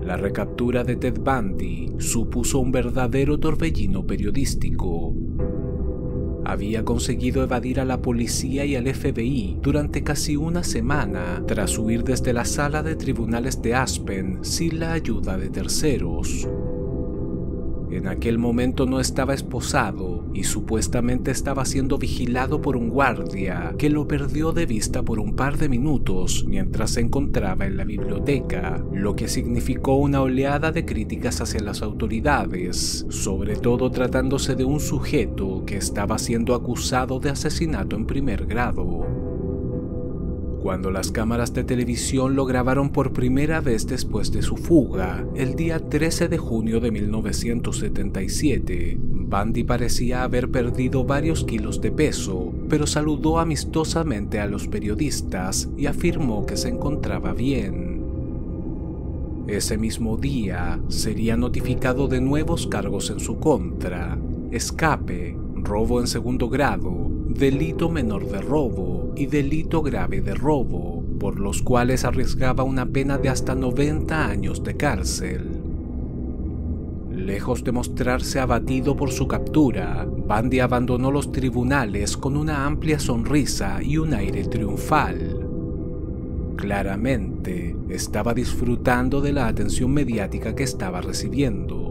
La recaptura de Ted Bundy supuso un verdadero torbellino periodístico. Había conseguido evadir a la policía y al FBI durante casi una semana tras huir desde la sala de tribunales de Aspen sin la ayuda de terceros. En aquel momento no estaba esposado y supuestamente estaba siendo vigilado por un guardia que lo perdió de vista por un par de minutos mientras se encontraba en la biblioteca, lo que significó una oleada de críticas hacia las autoridades, sobre todo tratándose de un sujeto que estaba siendo acusado de asesinato en primer grado. Cuando las cámaras de televisión lo grabaron por primera vez después de su fuga, el día 13 de junio de 1977, Bundy parecía haber perdido varios kilos de peso, pero saludó amistosamente a los periodistas y afirmó que se encontraba bien. Ese mismo día, sería notificado de nuevos cargos en su contra: escape, robo en segundo grado, delito menor de robo y delito grave de robo, por los cuales arriesgaba una pena de hasta 90 años de cárcel. Lejos de mostrarse abatido por su captura, Bundy abandonó los tribunales con una amplia sonrisa y un aire triunfal. Claramente, estaba disfrutando de la atención mediática que estaba recibiendo.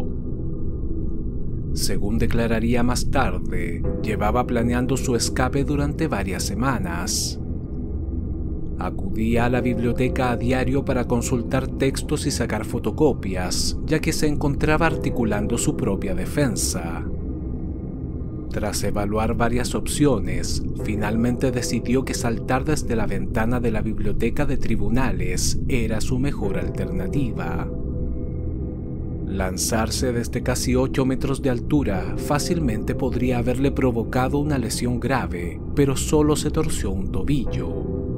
Según declararía más tarde, llevaba planeando su escape durante varias semanas. Acudía a la biblioteca a diario para consultar textos y sacar fotocopias, ya que se encontraba articulando su propia defensa. Tras evaluar varias opciones, finalmente decidió que saltar desde la ventana de la biblioteca de tribunales era su mejor alternativa. Lanzarse desde casi 8 metros de altura fácilmente podría haberle provocado una lesión grave, pero solo se torció un tobillo.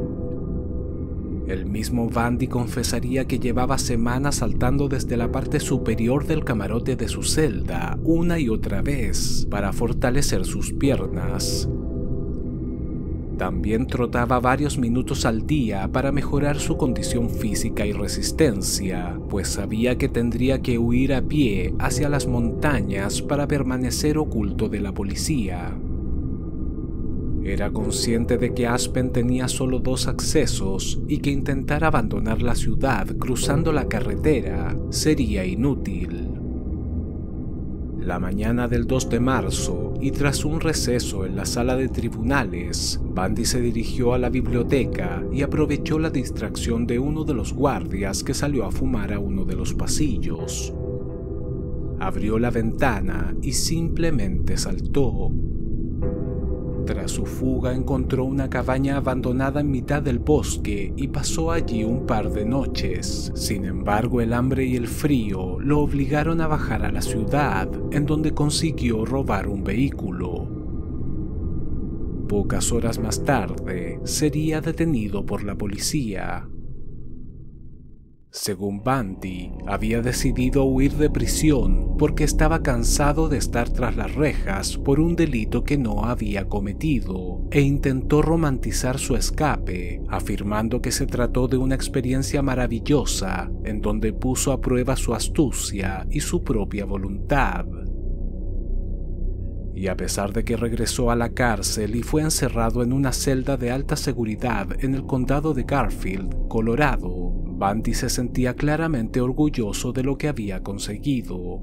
El mismo Bundy confesaría que llevaba semanas saltando desde la parte superior del camarote de su celda una y otra vez para fortalecer sus piernas. También trotaba varios minutos al día para mejorar su condición física y resistencia, pues sabía que tendría que huir a pie hacia las montañas para permanecer oculto de la policía. Era consciente de que Aspen tenía solo 2 accesos y que intentar abandonar la ciudad cruzando la carretera sería inútil. La mañana del 2 de marzo, y tras un receso en la sala de tribunales, Bundy se dirigió a la biblioteca y aprovechó la distracción de uno de los guardias que salió a fumar a uno de los pasillos. Abrió la ventana y simplemente saltó. Tras su fuga encontró una cabaña abandonada en mitad del bosque y pasó allí un par de noches. Sin embargo, el hambre y el frío lo obligaron a bajar a la ciudad, en donde consiguió robar un vehículo. Pocas horas más tarde, sería detenido por la policía. Según Bundy, había decidido huir de prisión porque estaba cansado de estar tras las rejas por un delito que no había cometido, e intentó romantizar su escape, afirmando que se trató de una experiencia maravillosa en donde puso a prueba su astucia y su propia voluntad. Y a pesar de que regresó a la cárcel y fue encerrado en una celda de alta seguridad en el condado de Garfield, Colorado, Bundy se sentía claramente orgulloso de lo que había conseguido.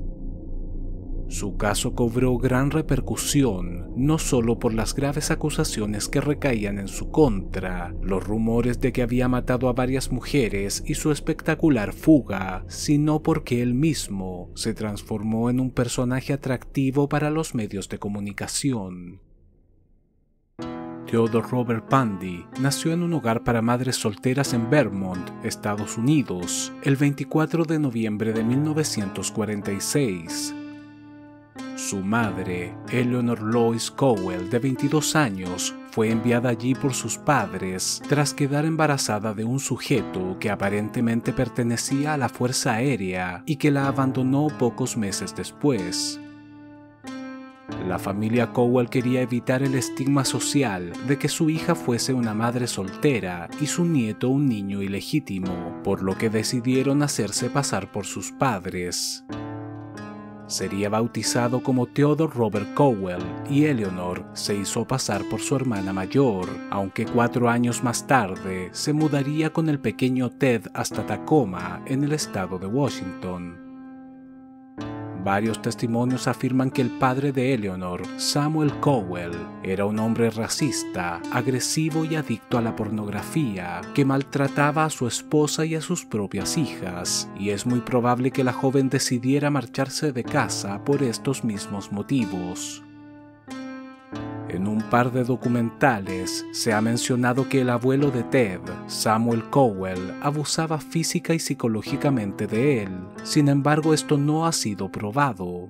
Su caso cobró gran repercusión, no solo por las graves acusaciones que recaían en su contra, los rumores de que había matado a varias mujeres y su espectacular fuga, sino porque él mismo se transformó en un personaje atractivo para los medios de comunicación. Theodore Robert Bundy nació en un hogar para madres solteras en Vermont, Estados Unidos, el 24 de noviembre de 1946. Su madre, Eleanor Lois Cowell, de 22 años, fue enviada allí por sus padres tras quedar embarazada de un sujeto que aparentemente pertenecía a la Fuerza Aérea y que la abandonó pocos meses después. La familia Cowell quería evitar el estigma social de que su hija fuese una madre soltera y su nieto un niño ilegítimo, por lo que decidieron hacerse pasar por sus padres. Sería bautizado como Theodore Robert Cowell y Eleanor se hizo pasar por su hermana mayor, aunque 4 años más tarde se mudaría con el pequeño Ted hasta Tacoma, en el estado de Washington. Varios testimonios afirman que el padre de Eleanor, Samuel Cowell, era un hombre racista, agresivo y adicto a la pornografía, que maltrataba a su esposa y a sus propias hijas, y es muy probable que la joven decidiera marcharse de casa por estos mismos motivos. En un par de documentales se ha mencionado que el abuelo de Ted, Samuel Cowell, abusaba física y psicológicamente de él. Sin embargo, esto no ha sido probado.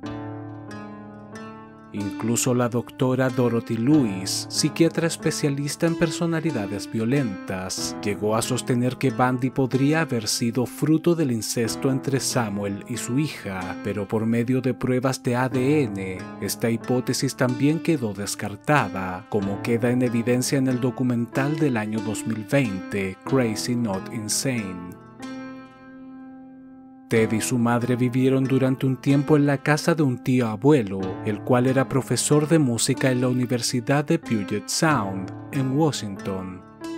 Incluso la doctora Dorothy Lewis, psiquiatra especialista en personalidades violentas, llegó a sostener que Bundy podría haber sido fruto del incesto entre Samuel y su hija, pero por medio de pruebas de ADN, esta hipótesis también quedó descartada, como queda en evidencia en el documental del año 2020, Crazy Not Insane. Ted y su madre vivieron durante un tiempo en la casa de un tío abuelo, el cual era profesor de música en la Universidad de Puget Sound, en Washington.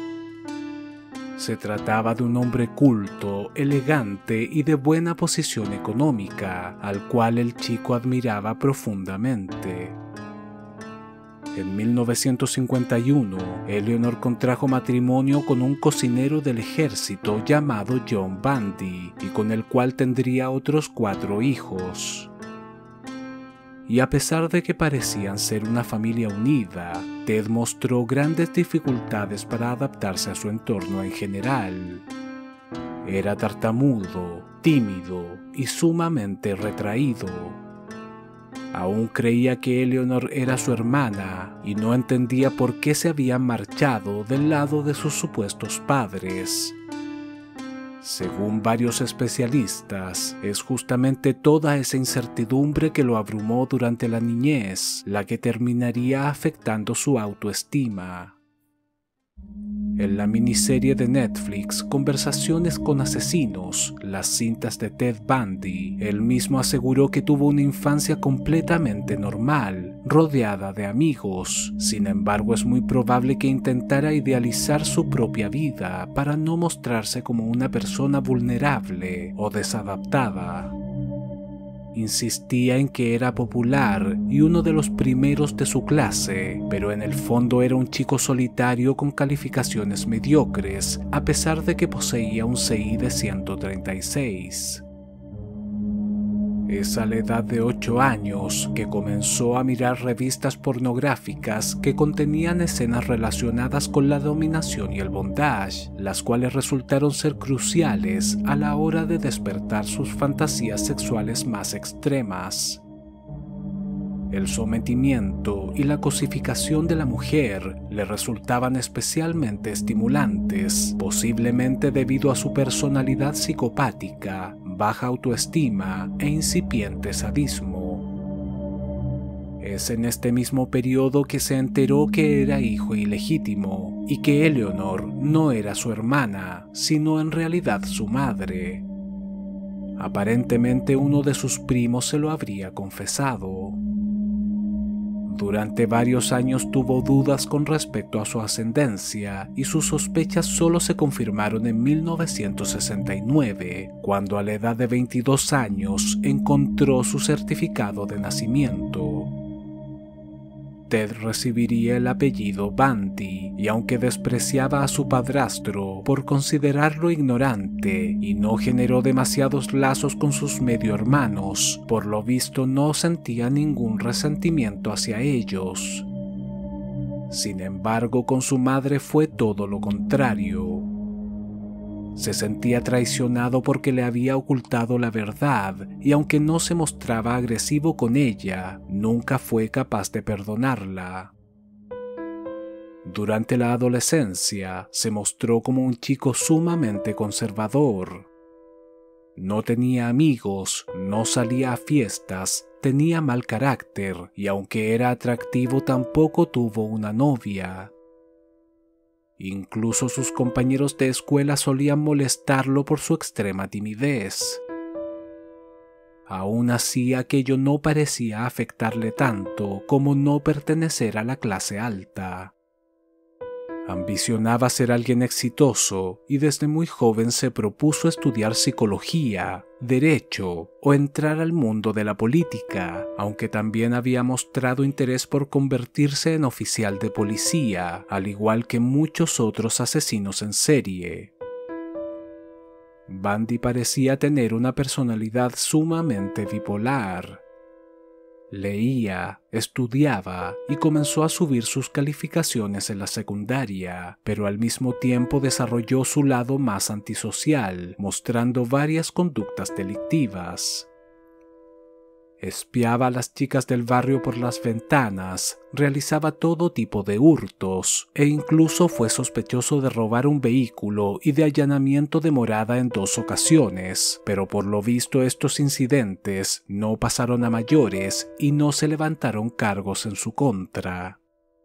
Se trataba de un hombre culto, elegante y de buena posición económica, al cual el chico admiraba profundamente. En 1951, Eleanor contrajo matrimonio con un cocinero del ejército llamado John Bundy, y con el cual tendría otros 4 hijos. Y a pesar de que parecían ser una familia unida, Ted mostró grandes dificultades para adaptarse a su entorno en general. Era tartamudo, tímido y sumamente retraído. Aún creía que Eleanor era su hermana y no entendía por qué se habían marchado del lado de sus supuestos padres. Según varios especialistas, es justamente toda esa incertidumbre que lo abrumó durante la niñez la que terminaría afectando su autoestima. En la miniserie de Netflix Conversaciones con Asesinos, las cintas de Ted Bundy, él mismo aseguró que tuvo una infancia completamente normal, rodeada de amigos. Sin embargo, es muy probable que intentara idealizar su propia vida para no mostrarse como una persona vulnerable o desadaptada. Insistía en que era popular y uno de los primeros de su clase, pero en el fondo era un chico solitario con calificaciones mediocres, a pesar de que poseía un CI de 136. Es a la edad de 8 años que comenzó a mirar revistas pornográficas que contenían escenas relacionadas con la dominación y el bondage, las cuales resultaron ser cruciales a la hora de despertar sus fantasías sexuales más extremas. El sometimiento y la cosificación de la mujer le resultaban especialmente estimulantes, posiblemente debido a su personalidad psicopática, baja autoestima e incipiente sadismo. Es en este mismo periodo que se enteró que era hijo ilegítimo y que Eleanor no era su hermana, sino en realidad su madre. Aparentemente uno de sus primos se lo habría confesado. Durante varios años tuvo dudas con respecto a su ascendencia y sus sospechas solo se confirmaron en 1969, cuando a la edad de 22 años encontró su certificado de nacimiento. Ted recibiría el apellido Bundy, y aunque despreciaba a su padrastro por considerarlo ignorante y no generó demasiados lazos con sus medio hermanos, por lo visto no sentía ningún resentimiento hacia ellos. Sin embargo, con su madre fue todo lo contrario. Se sentía traicionado porque le había ocultado la verdad, y aunque no se mostraba agresivo con ella, nunca fue capaz de perdonarla. Durante la adolescencia, se mostró como un chico sumamente conservador. No tenía amigos, no salía a fiestas, tenía mal carácter y aunque era atractivo tampoco tuvo una novia. Incluso sus compañeros de escuela solían molestarlo por su extrema timidez. Aún así, aquello no parecía afectarle tanto como no pertenecer a la clase alta. Ambicionaba ser alguien exitoso y desde muy joven se propuso estudiar psicología, derecho o entrar al mundo de la política, aunque también había mostrado interés por convertirse en oficial de policía, al igual que muchos otros asesinos en serie. Bundy parecía tener una personalidad sumamente bipolar. Leía, estudiaba y comenzó a subir sus calificaciones en la secundaria, pero al mismo tiempo desarrolló su lado más antisocial, mostrando varias conductas delictivas. Espiaba a las chicas del barrio por las ventanas, realizaba todo tipo de hurtos e incluso fue sospechoso de robar un vehículo y de allanamiento de morada en 2 ocasiones, pero por lo visto estos incidentes no pasaron a mayores y no se levantaron cargos en su contra.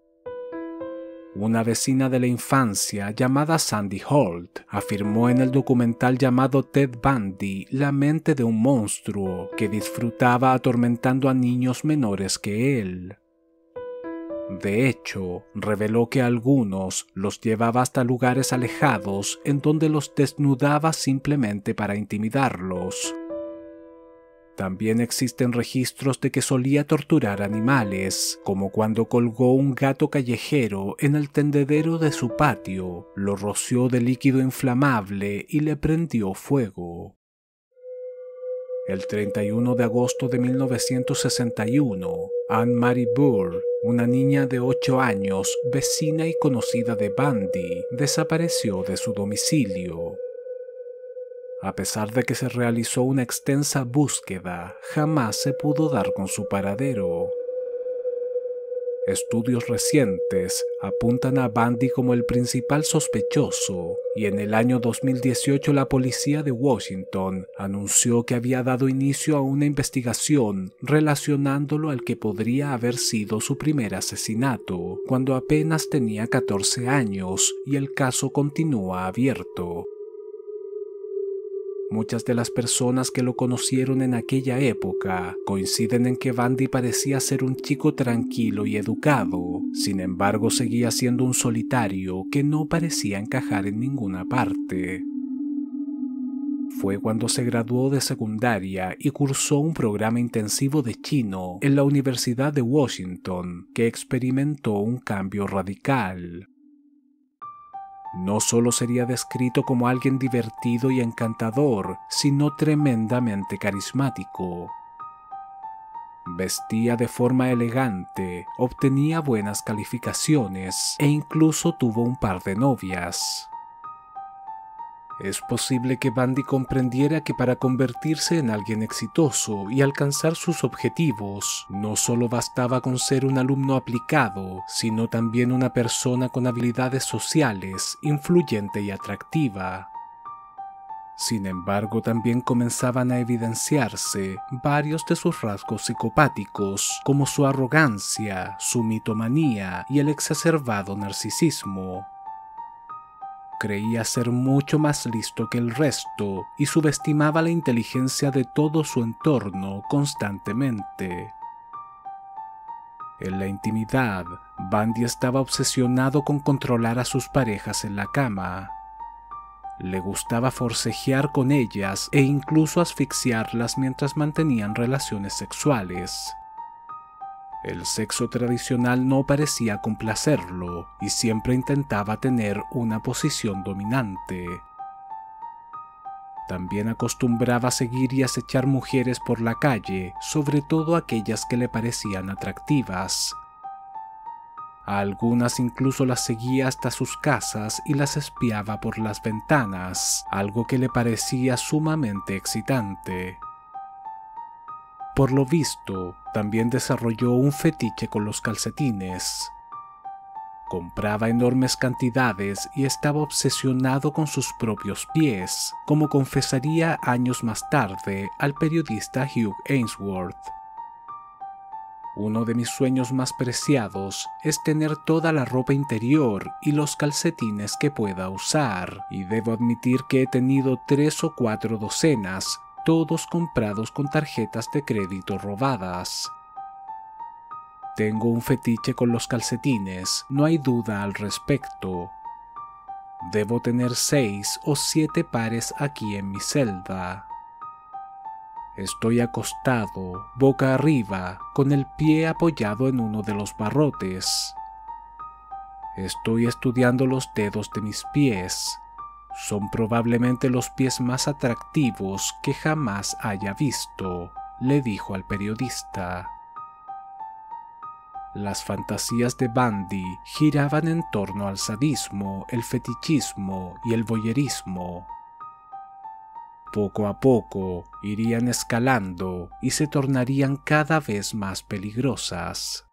Una vecina de la infancia llamada Sandy Holt afirmó en el documental llamado Ted Bundy, La mente de un monstruo, que disfrutaba atormentando a niños menores que él. De hecho, reveló que a algunos los llevaba hasta lugares alejados en donde los desnudaba simplemente para intimidarlos. También existen registros de que solía torturar animales, como cuando colgó un gato callejero en el tendedero de su patio, lo roció de líquido inflamable y le prendió fuego. El 31 de agosto de 1961, Anne-Marie Burr, una niña de 8 años, vecina y conocida de Bundy, desapareció de su domicilio. A pesar de que se realizó una extensa búsqueda, jamás se pudo dar con su paradero. Estudios recientes apuntan a Bundy como el principal sospechoso, y en el año 2018 la policía de Washington anunció que había dado inicio a una investigación relacionándolo al que podría haber sido su primer asesinato, cuando apenas tenía 14 años, y el caso continúa abierto. Muchas de las personas que lo conocieron en aquella época coinciden en que Bundy parecía ser un chico tranquilo y educado, sin embargo seguía siendo un solitario que no parecía encajar en ninguna parte. Fue cuando se graduó de secundaria y cursó un programa intensivo de chino en la Universidad de Washington que experimentó un cambio radical. No solo sería descrito como alguien divertido y encantador, sino tremendamente carismático. Vestía de forma elegante, obtenía buenas calificaciones e incluso tuvo un par de novias. Es posible que Bundy comprendiera que para convertirse en alguien exitoso y alcanzar sus objetivos, no solo bastaba con ser un alumno aplicado, sino también una persona con habilidades sociales, influyente y atractiva. Sin embargo, también comenzaban a evidenciarse varios de sus rasgos psicopáticos, como su arrogancia, su mitomanía y el exacerbado narcisismo. Creía ser mucho más listo que el resto y subestimaba la inteligencia de todo su entorno constantemente. En la intimidad, Bundy estaba obsesionado con controlar a sus parejas en la cama. Le gustaba forcejear con ellas e incluso asfixiarlas mientras mantenían relaciones sexuales. El sexo tradicional no parecía complacerlo y siempre intentaba tener una posición dominante. También acostumbraba a seguir y acechar mujeres por la calle, sobre todo aquellas que le parecían atractivas. A algunas incluso las seguía hasta sus casas y las espiaba por las ventanas, algo que le parecía sumamente excitante. Por lo visto, también desarrolló un fetiche con los calcetines. Compraba enormes cantidades y estaba obsesionado con sus propios pies, como confesaría años más tarde al periodista Hugh Ainsworth. Uno de mis sueños más preciados es tener toda la ropa interior y los calcetines que pueda usar, y debo admitir que he tenido 3 o 4 docenas, todos comprados con tarjetas de crédito robadas. Tengo un fetiche con los calcetines, no hay duda al respecto. Debo tener 6 o 7 pares aquí en mi celda. Estoy acostado, boca arriba, con el pie apoyado en uno de los barrotes. Estoy estudiando los dedos de mis pies. Son probablemente los pies más atractivos que jamás haya visto, le dijo al periodista. Las fantasías de Bundy giraban en torno al sadismo, el fetichismo y el voyerismo. Poco a poco irían escalando y se tornarían cada vez más peligrosas.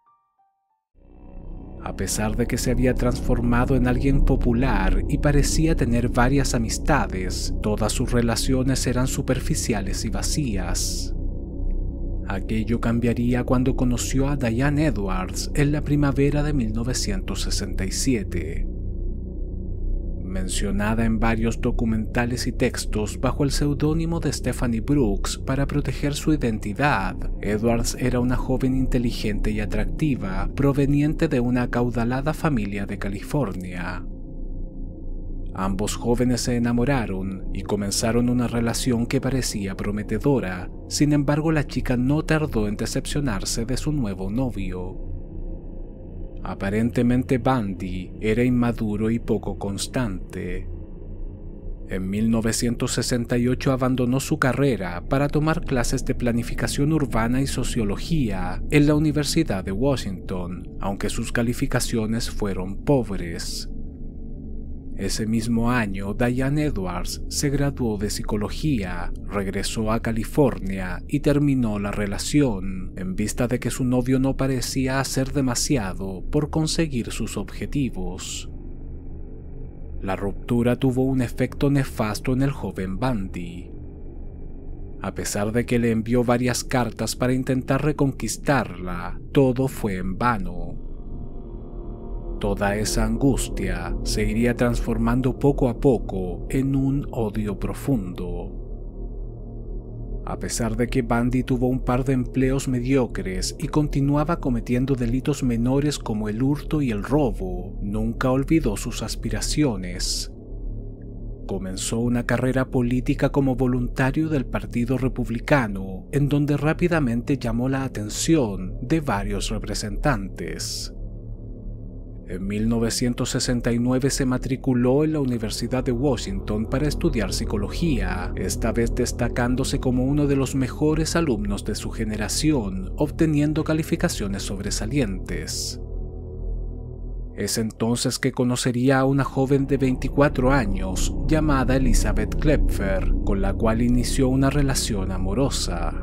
A pesar de que se había transformado en alguien popular y parecía tener varias amistades, todas sus relaciones eran superficiales y vacías. Aquello cambiaría cuando conoció a Diane Edwards en la primavera de 1967. Mencionada en varios documentales y textos bajo el seudónimo de Stephanie Brooks para proteger su identidad, Edwards era una joven inteligente y atractiva proveniente de una acaudalada familia de California. Ambos jóvenes se enamoraron y comenzaron una relación que parecía prometedora. Sin embargo, la chica no tardó en decepcionarse de su nuevo novio. Aparentemente Bundy era inmaduro y poco constante. En 1968 abandonó su carrera para tomar clases de planificación urbana y sociología en la Universidad de Washington, aunque sus calificaciones fueron pobres. Ese mismo año, Diane Edwards se graduó de psicología, regresó a California y terminó la relación, en vista de que su novio no parecía hacer demasiado por conseguir sus objetivos. La ruptura tuvo un efecto nefasto en el joven Bundy. A pesar de que le envió varias cartas para intentar reconquistarla, todo fue en vano. Toda esa angustia se iría transformando poco a poco en un odio profundo. A pesar de que Bundy tuvo un par de empleos mediocres y continuaba cometiendo delitos menores como el hurto y el robo, nunca olvidó sus aspiraciones. Comenzó una carrera política como voluntario del Partido Republicano, en donde rápidamente llamó la atención de varios representantes. En 1969 se matriculó en la Universidad de Washington para estudiar psicología, esta vez destacándose como uno de los mejores alumnos de su generación, obteniendo calificaciones sobresalientes. Es entonces que conocería a una joven de 24 años llamada Elizabeth Klepfer, con la cual inició una relación amorosa.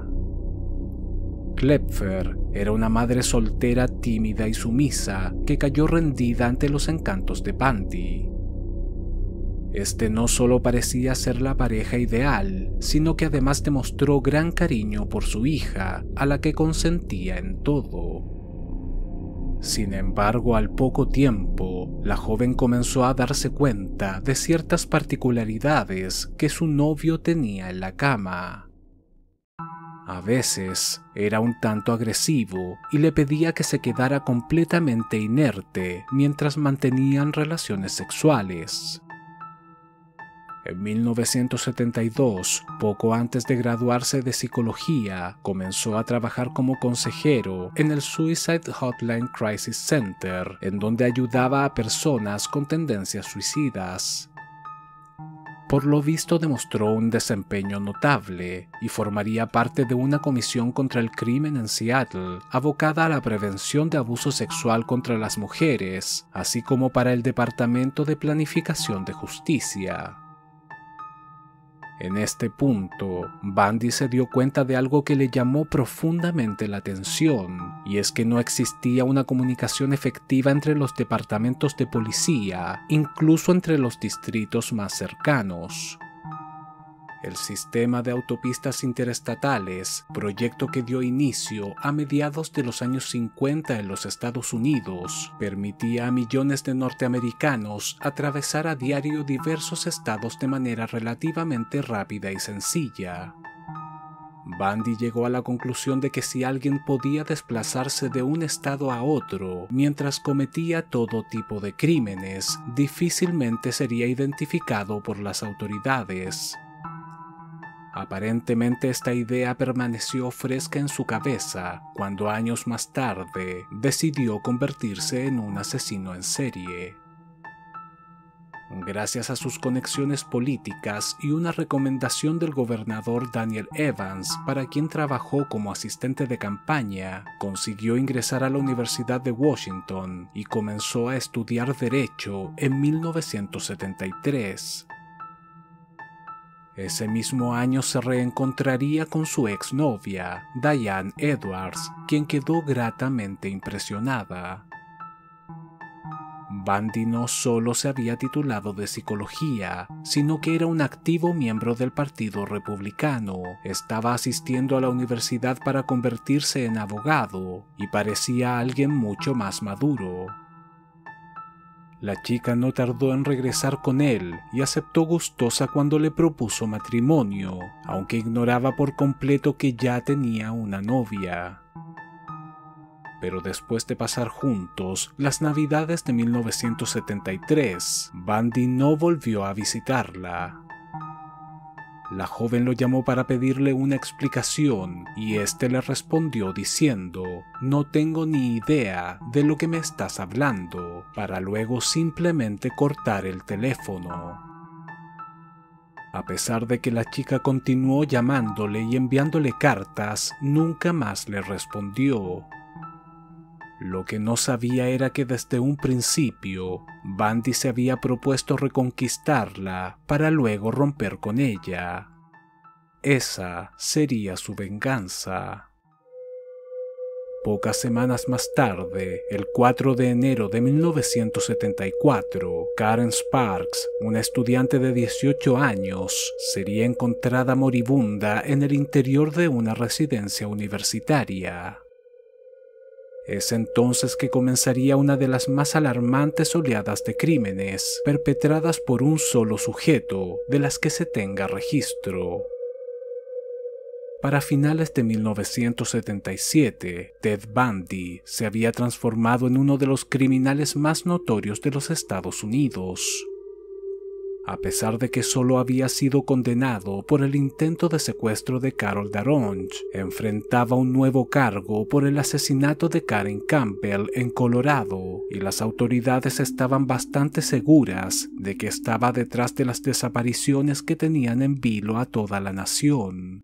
Klepfer era una madre soltera tímida y sumisa que cayó rendida ante los encantos de Bundy. Este no solo parecía ser la pareja ideal, sino que además demostró gran cariño por su hija, a la que consentía en todo. Sin embargo, al poco tiempo, la joven comenzó a darse cuenta de ciertas particularidades que su novio tenía en la cama. A veces era un tanto agresivo y le pedía que se quedara completamente inerte mientras mantenían relaciones sexuales. En 1972, poco antes de graduarse de psicología, comenzó a trabajar como consejero en el Suicide Hotline Crisis Center, en donde ayudaba a personas con tendencias suicidas. Por lo visto demostró un desempeño notable y formaría parte de una comisión contra el crimen en Seattle, abocada a la prevención de abuso sexual contra las mujeres, así como para el Departamento de Planificación de Justicia. En este punto, Bundy se dio cuenta de algo que le llamó profundamente la atención, y es que no existía una comunicación efectiva entre los departamentos de policía, incluso entre los distritos más cercanos. el sistema de autopistas interestatales, proyecto que dio inicio a mediados de los años 50 en los Estados Unidos, permitía a millones de norteamericanos atravesar a diario diversos estados de manera relativamente rápida y sencilla. Bundy llegó a la conclusión de que si alguien podía desplazarse de un estado a otro mientras cometía todo tipo de crímenes, difícilmente sería identificado por las autoridades. Aparentemente esta idea permaneció fresca en su cabeza cuando años más tarde decidió convertirse en un asesino en serie. Gracias a sus conexiones políticas y una recomendación del gobernador Daniel Evans, para quien trabajó como asistente de campaña, consiguió ingresar a la Universidad de Washington y comenzó a estudiar Derecho en 1973. Ese mismo año se reencontraría con su exnovia, Diane Edwards, quien quedó gratamente impresionada. Bundy no solo se había titulado de psicología, sino que era un activo miembro del Partido Republicano, estaba asistiendo a la universidad para convertirse en abogado y parecía alguien mucho más maduro. La chica no tardó en regresar con él y aceptó gustosa cuando le propuso matrimonio, aunque ignoraba por completo que ya tenía una novia. Pero después de pasar juntos las Navidades de 1973, Bundy no volvió a visitarla. La joven lo llamó para pedirle una explicación y éste le respondió diciendo: «No tengo ni idea de lo que me estás hablando», para luego simplemente cortar el teléfono. A pesar de que la chica continuó llamándole y enviándole cartas, nunca más le respondió. Lo que no sabía era que desde un principio, Bundy se había propuesto reconquistarla para luego romper con ella. Esa sería su venganza. Pocas semanas más tarde, el 4 de enero de 1974, Karen Sparks, una estudiante de 18 años, sería encontrada moribunda en el interior de una residencia universitaria. Es entonces que comenzaría una de las más alarmantes oleadas de crímenes perpetradas por un solo sujeto de las que se tenga registro. Para finales de 1977, Ted Bundy se había transformado en uno de los criminales más notorios de los Estados Unidos. A pesar de que solo había sido condenado por el intento de secuestro de Carol Daronge, enfrentaba un nuevo cargo por el asesinato de Karen Campbell en Colorado, y las autoridades estaban bastante seguras de que estaba detrás de las desapariciones que tenían en vilo a toda la nación.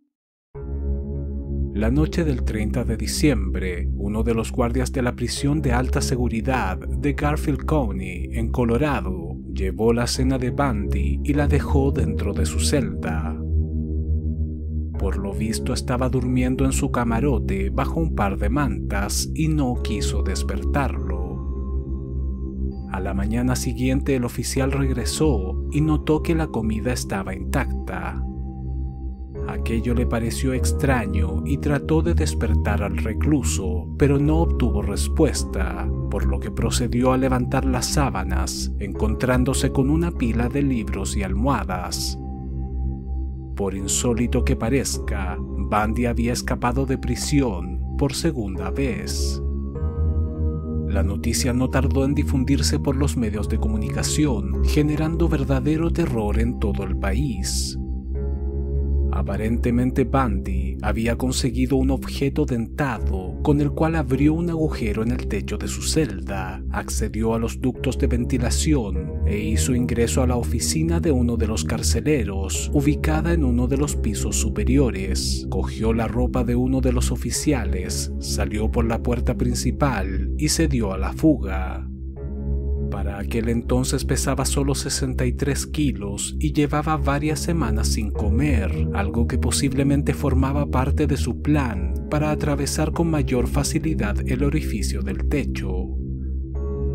La noche del 30 de diciembre, uno de los guardias de la prisión de alta seguridad de Garfield County, en Colorado, llevó la cena de Bundy y la dejó dentro de su celda. Por lo visto estaba durmiendo en su camarote bajo un par de mantas y no quiso despertarlo. A la mañana siguiente el oficial regresó y notó que la comida estaba intacta. Aquello le pareció extraño y trató de despertar al recluso, pero no obtuvo respuesta, por lo que procedió a levantar las sábanas, encontrándose con una pila de libros y almohadas. Por insólito que parezca, Bundy había escapado de prisión por segunda vez. La noticia no tardó en difundirse por los medios de comunicación, generando verdadero terror en todo el país. Aparentemente Bundy había conseguido un objeto dentado con el cual abrió un agujero en el techo de su celda, accedió a los ductos de ventilación e hizo ingreso a la oficina de uno de los carceleros, ubicada en uno de los pisos superiores. Cogió la ropa de uno de los oficiales, salió por la puerta principal y se dio a la fuga. Para aquel entonces pesaba solo 63 kilos y llevaba varias semanas sin comer, algo que posiblemente formaba parte de su plan para atravesar con mayor facilidad el orificio del techo.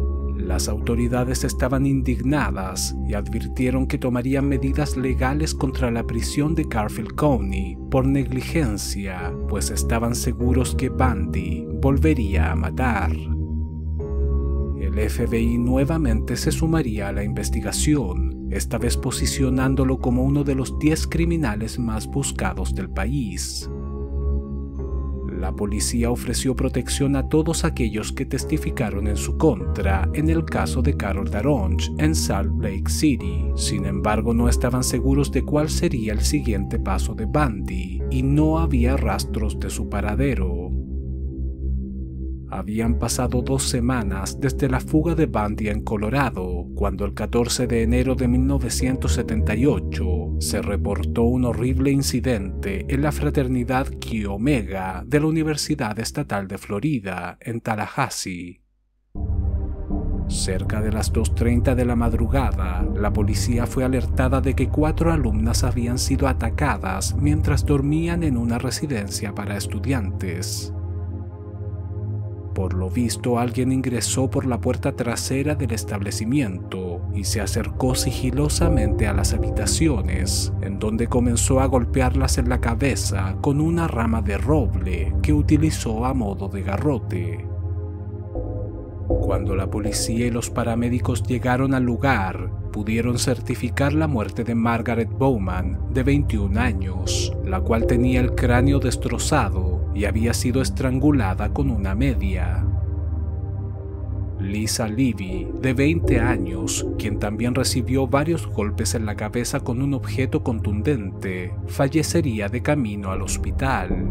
Las autoridades estaban indignadas y advirtieron que tomarían medidas legales contra la prisión de Garfield County por negligencia, pues estaban seguros que Bundy volvería a matar. El FBI nuevamente se sumaría a la investigación, esta vez posicionándolo como uno de los 10 criminales más buscados del país. La policía ofreció protección a todos aquellos que testificaron en su contra en el caso de Carol Daronge en Salt Lake City. Sin embargo, no estaban seguros de cuál sería el siguiente paso de Bundy y no había rastros de su paradero. Habían pasado 2 semanas desde la fuga de Bundy en Colorado, cuando el 14 de enero de 1978 se reportó un horrible incidente en la fraternidad Chi Omega de la Universidad Estatal de Florida, en Tallahassee. Cerca de las 2:30 de la madrugada, la policía fue alertada de que 4 alumnas habían sido atacadas mientras dormían en una residencia para estudiantes. Por lo visto, alguien ingresó por la puerta trasera del establecimiento y se acercó sigilosamente a las habitaciones, en donde comenzó a golpearlas en la cabeza con una rama de roble que utilizó a modo de garrote. Cuando la policía y los paramédicos llegaron al lugar, pudieron certificar la muerte de Margaret Bowman, de 21 años, la cual tenía el cráneo destrozado y había sido estrangulada con una media. Lisa Levy, de 20 años, quien también recibió varios golpes en la cabeza con un objeto contundente, fallecería de camino al hospital.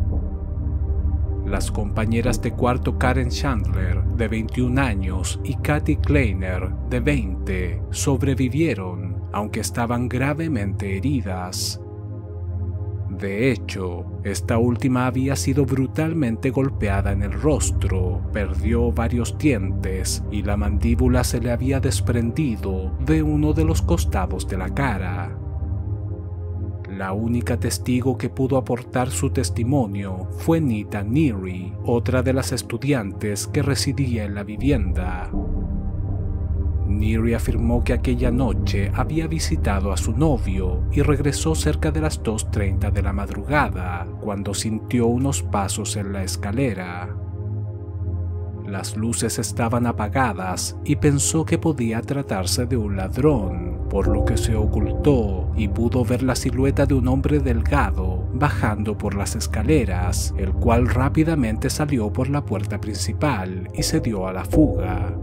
Las compañeras de cuarto Karen Chandler, de 21 años, y Kathy Kleiner, de 20, sobrevivieron, aunque estaban gravemente heridas. De hecho, esta última había sido brutalmente golpeada en el rostro, perdió varios dientes y la mandíbula se le había desprendido de uno de los costados de la cara. La única testigo que pudo aportar su testimonio fue Nita Neary, otra de las estudiantes que residía en la vivienda. Neary afirmó que aquella noche había visitado a su novio y regresó cerca de las 2:30 de la madrugada, cuando sintió unos pasos en la escalera. Las luces estaban apagadas y pensó que podía tratarse de un ladrón, por lo que se ocultó y pudo ver la silueta de un hombre delgado bajando por las escaleras, el cual rápidamente salió por la puerta principal y se dio a la fuga.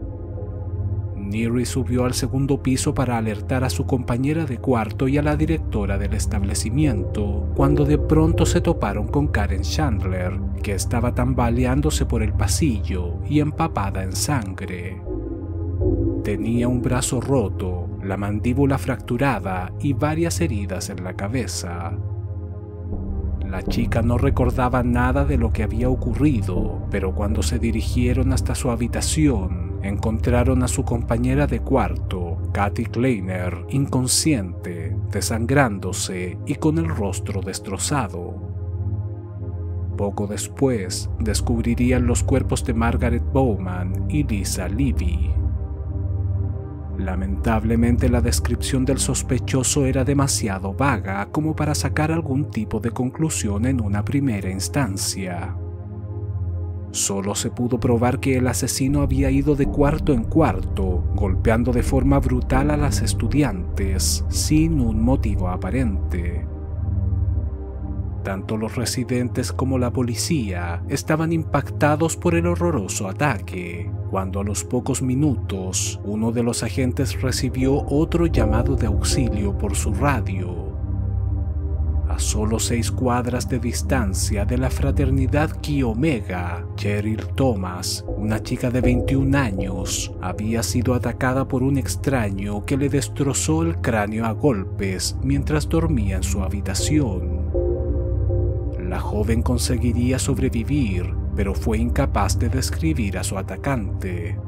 Neary subió al segundo piso para alertar a su compañera de cuarto y a la directora del establecimiento, cuando de pronto se toparon con Karen Chandler, que estaba tambaleándose por el pasillo y empapada en sangre. Tenía un brazo roto, la mandíbula fracturada y varias heridas en la cabeza. La chica no recordaba nada de lo que había ocurrido, pero cuando se dirigieron hasta su habitación, encontraron a su compañera de cuarto, Kathy Kleiner, inconsciente, desangrándose y con el rostro destrozado. Poco después, descubrirían los cuerpos de Margaret Bowman y Lisa Levy. Lamentablemente, la descripción del sospechoso era demasiado vaga como para sacar algún tipo de conclusión en una primera instancia. Solo se pudo probar que el asesino había ido de cuarto en cuarto, golpeando de forma brutal a las estudiantes, sin un motivo aparente. Tanto los residentes como la policía estaban impactados por el horroroso ataque, cuando a los pocos minutos, uno de los agentes recibió otro llamado de auxilio por su radio. A solo 6 cuadras de distancia de la fraternidad Chi Omega, Cheryl Thomas, una chica de 21 años, había sido atacada por un extraño que le destrozó el cráneo a golpes mientras dormía en su habitación. La joven conseguiría sobrevivir, pero fue incapaz de describir a su atacante.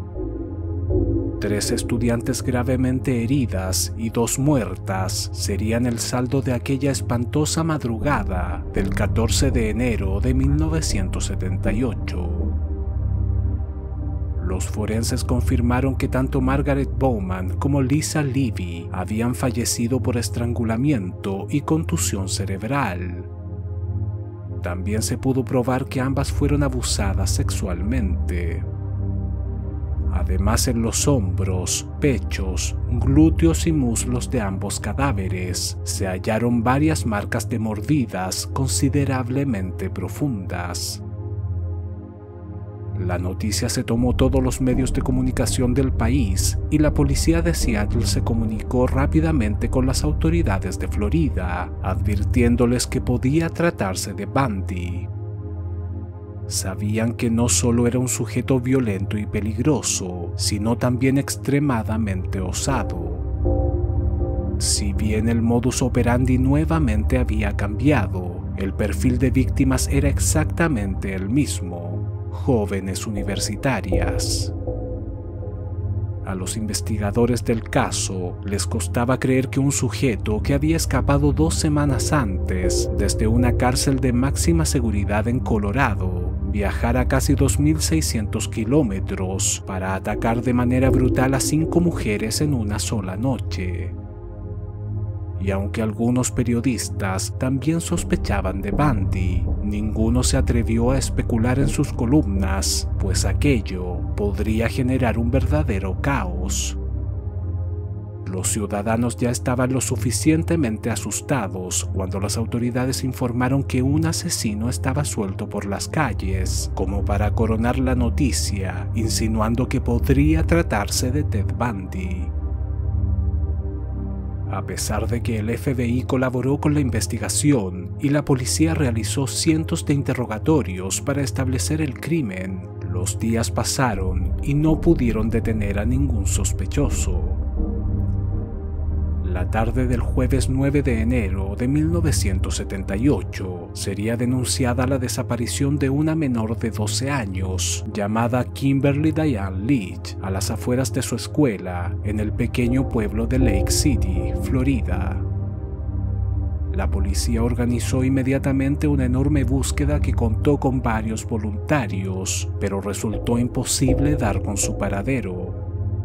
3 estudiantes gravemente heridas y 2 muertas serían el saldo de aquella espantosa madrugada del 14 de enero de 1978. Los forenses confirmaron que tanto Margaret Bowman como Lisa Levy habían fallecido por estrangulamiento y contusión cerebral. También se pudo probar que ambas fueron abusadas sexualmente. Además, en los hombros, pechos, glúteos y muslos de ambos cadáveres se hallaron varias marcas de mordidas considerablemente profundas. La noticia se tomó todos los medios de comunicación del país y la policía de Seattle se comunicó rápidamente con las autoridades de Florida, advirtiéndoles que podía tratarse de Bundy. Sabían que no solo era un sujeto violento y peligroso, sino también extremadamente osado. Si bien el modus operandi nuevamente había cambiado, el perfil de víctimas era exactamente el mismo: jóvenes universitarias. A los investigadores del caso les costaba creer que un sujeto que había escapado 2 semanas antes desde una cárcel de máxima seguridad en Colorado viajara casi 2.600 kilómetros para atacar de manera brutal a 5 mujeres en una sola noche. Y aunque algunos periodistas también sospechaban de Bundy, ninguno se atrevió a especular en sus columnas, pues aquello podría generar un verdadero caos. Los ciudadanos ya estaban lo suficientemente asustados cuando las autoridades informaron que un asesino estaba suelto por las calles, como para coronar la noticia, insinuando que podría tratarse de Ted Bundy. A pesar de que el FBI colaboró con la investigación y la policía realizó cientos de interrogatorios para establecer el crimen, los días pasaron y no pudieron detener a ningún sospechoso. La tarde del jueves 9 de enero de 1978 sería denunciada la desaparición de una menor de 12 años llamada Kimberly Diane Leach a las afueras de su escuela en el pequeño pueblo de Lake City, Florida. La policía organizó inmediatamente una enorme búsqueda que contó con varios voluntarios, pero resultó imposible dar con su paradero.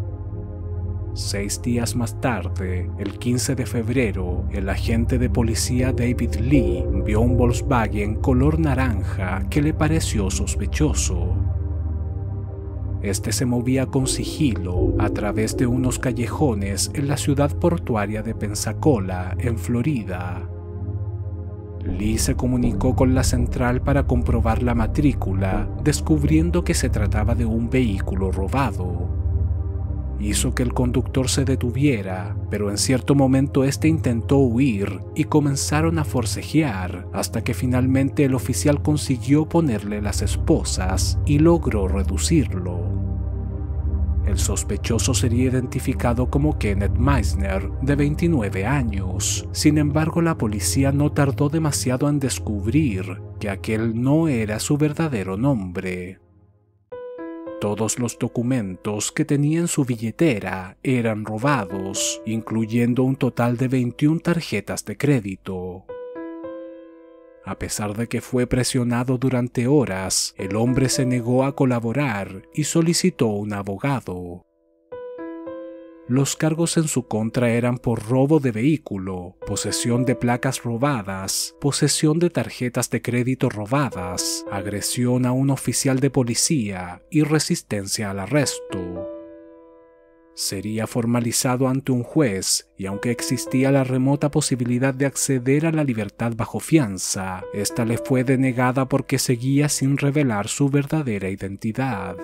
6 días más tarde, el 15 de febrero, el agente de policía David Lee vio un Volkswagen color naranja que le pareció sospechoso. Este se movía con sigilo a través de unos callejones en la ciudad portuaria de Pensacola, en Florida. Lee se comunicó con la central para comprobar la matrícula, descubriendo que se trataba de un vehículo robado. Hizo que el conductor se detuviera, pero en cierto momento este intentó huir y comenzaron a forcejear hasta que finalmente el oficial consiguió ponerle las esposas y logró reducirlo. El sospechoso sería identificado como Kenneth Meisner, de 29 años. Sin embargo, la policía no tardó demasiado en descubrir que aquel no era su verdadero nombre. Todos los documentos que tenía en su billetera eran robados, incluyendo un total de 21 tarjetas de crédito. A pesar de que fue presionado durante horas, el hombre se negó a colaborar y solicitó un abogado. Los cargos en su contra eran por robo de vehículo, posesión de placas robadas, posesión de tarjetas de crédito robadas, agresión a un oficial de policía y resistencia al arresto. Sería formalizado ante un juez y aunque existía la remota posibilidad de acceder a la libertad bajo fianza, esta le fue denegada porque seguía sin revelar su verdadera identidad.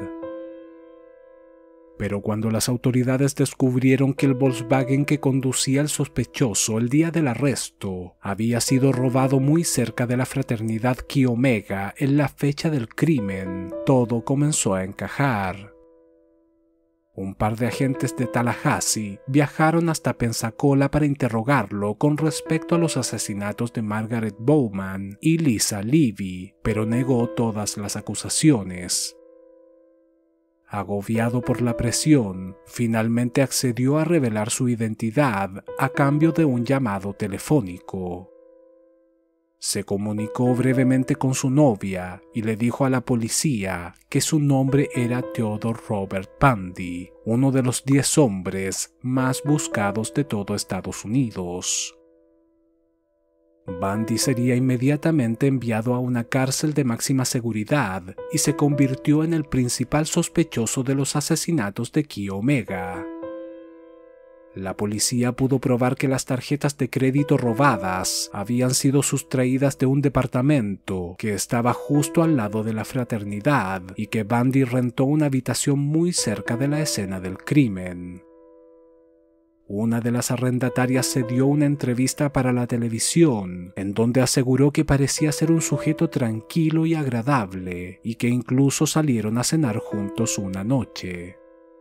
Pero cuando las autoridades descubrieron que el Volkswagen que conducía el sospechoso el día del arresto había sido robado muy cerca de la fraternidad Chi Omega en la fecha del crimen, todo comenzó a encajar. Un par de agentes de Tallahassee viajaron hasta Pensacola para interrogarlo con respecto a los asesinatos de Margaret Bowman y Lisa Levy, pero negó todas las acusaciones. Agobiado por la presión, finalmente accedió a revelar su identidad a cambio de un llamado telefónico. Se comunicó brevemente con su novia y le dijo a la policía que su nombre era Theodore Robert Bundy, uno de los 10 hombres más buscados de todo Estados Unidos. Bundy sería inmediatamente enviado a una cárcel de máxima seguridad y se convirtió en el principal sospechoso de los asesinatos de Chi Omega. La policía pudo probar que las tarjetas de crédito robadas habían sido sustraídas de un departamento que estaba justo al lado de la fraternidad y que Bundy rentó una habitación muy cerca de la escena del crimen. Una de las arrendatarias se dio una entrevista para la televisión, en donde aseguró que parecía ser un sujeto tranquilo y agradable, y que incluso salieron a cenar juntos una noche.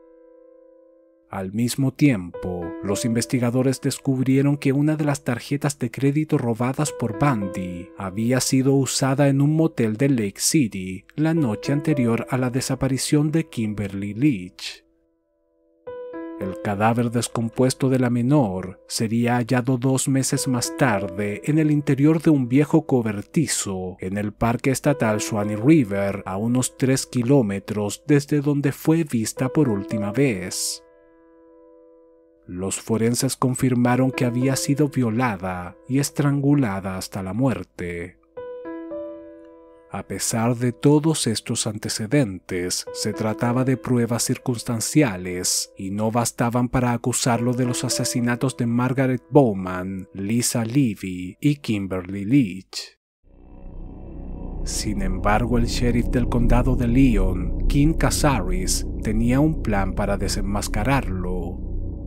Al mismo tiempo, los investigadores descubrieron que una de las tarjetas de crédito robadas por Bundy había sido usada en un motel de Lake City la noche anterior a la desaparición de Kimberly Leach. El cadáver descompuesto de la menor sería hallado 2 meses más tarde en el interior de un viejo cobertizo en el Parque Estatal Swanee River, a unos 3 kilómetros desde donde fue vista por última vez. Los forenses confirmaron que había sido violada y estrangulada hasta la muerte. A pesar de todos estos antecedentes, se trataba de pruebas circunstanciales y no bastaban para acusarlo de los asesinatos de Margaret Bowman, Lisa Levy y Kimberly Leach. Sin embargo, el sheriff del condado de Leon, Ken Casares, tenía un plan para desenmascararlo.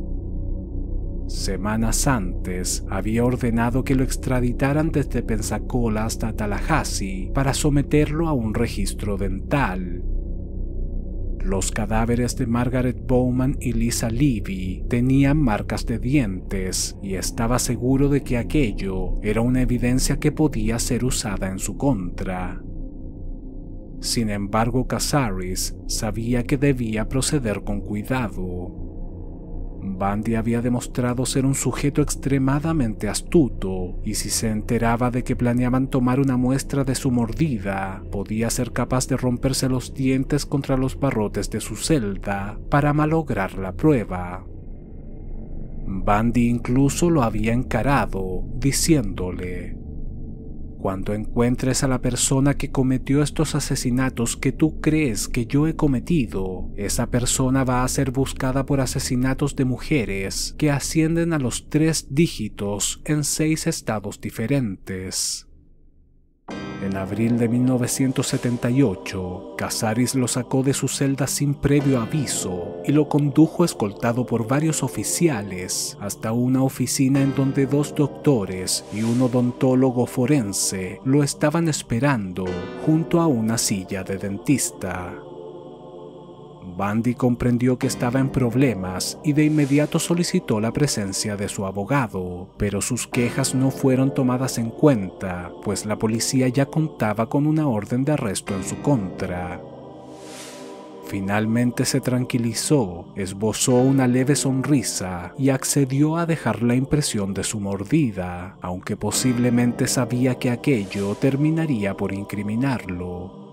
Semanas antes, había ordenado que lo extraditaran desde Pensacola hasta Tallahassee para someterlo a un registro dental. Los cadáveres de Margaret Bowman y Lisa Levy tenían marcas de dientes y estaba seguro de que aquello era una evidencia que podía ser usada en su contra. Sin embargo, Casares sabía que debía proceder con cuidado. Bundy había demostrado ser un sujeto extremadamente astuto, y si se enteraba de que planeaban tomar una muestra de su mordida, podía ser capaz de romperse los dientes contra los barrotes de su celda para malograr la prueba. Bundy incluso lo había encarado, diciéndole: «Cuando encuentres a la persona que cometió estos asesinatos que tú crees que yo he cometido, esa persona va a ser buscada por asesinatos de mujeres que ascienden a los 3 dígitos en 6 estados diferentes». En abril de 1978, Casares lo sacó de su celda sin previo aviso y lo condujo escoltado por varios oficiales hasta una oficina en donde 2 doctores y un odontólogo forense lo estaban esperando junto a una silla de dentista. Bundy comprendió que estaba en problemas y de inmediato solicitó la presencia de su abogado, pero sus quejas no fueron tomadas en cuenta, pues la policía ya contaba con una orden de arresto en su contra. Finalmente se tranquilizó, esbozó una leve sonrisa y accedió a dejar la impresión de su mordida, aunque posiblemente sabía que aquello terminaría por incriminarlo.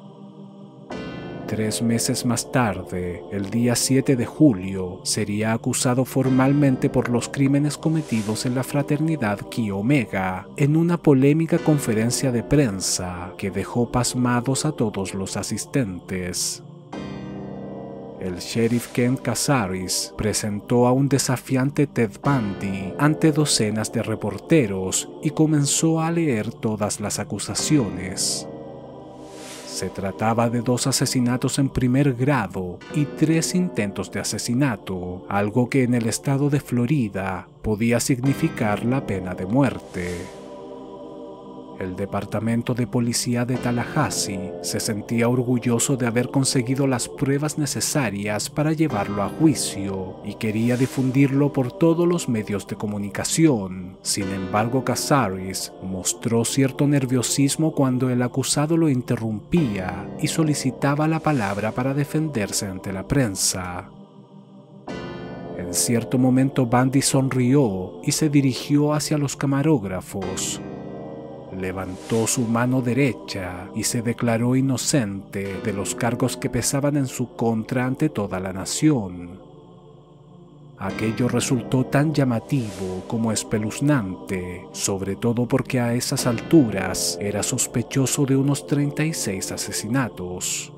3 meses más tarde, el día 7 de julio, sería acusado formalmente por los crímenes cometidos en la fraternidad Chi Omega en una polémica conferencia de prensa que dejó pasmados a todos los asistentes. El sheriff Ken Casares presentó a un desafiante Ted Bundy ante docenas de reporteros y comenzó a leer todas las acusaciones. Se trataba de 2 asesinatos en primer grado y 3 intentos de asesinato, algo que en el estado de Florida podía significar la pena de muerte. El Departamento de Policía de Tallahassee se sentía orgulloso de haber conseguido las pruebas necesarias para llevarlo a juicio y quería difundirlo por todos los medios de comunicación. Sin embargo, Casares mostró cierto nerviosismo cuando el acusado lo interrumpía y solicitaba la palabra para defenderse ante la prensa. En cierto momento, Bundy sonrió y se dirigió hacia los camarógrafos. levantó su mano derecha y se declaró inocente de los cargos que pesaban en su contra ante toda la nación. Aquello resultó tan llamativo como espeluznante, sobre todo porque a esas alturas era sospechoso de unos 36 asesinatos.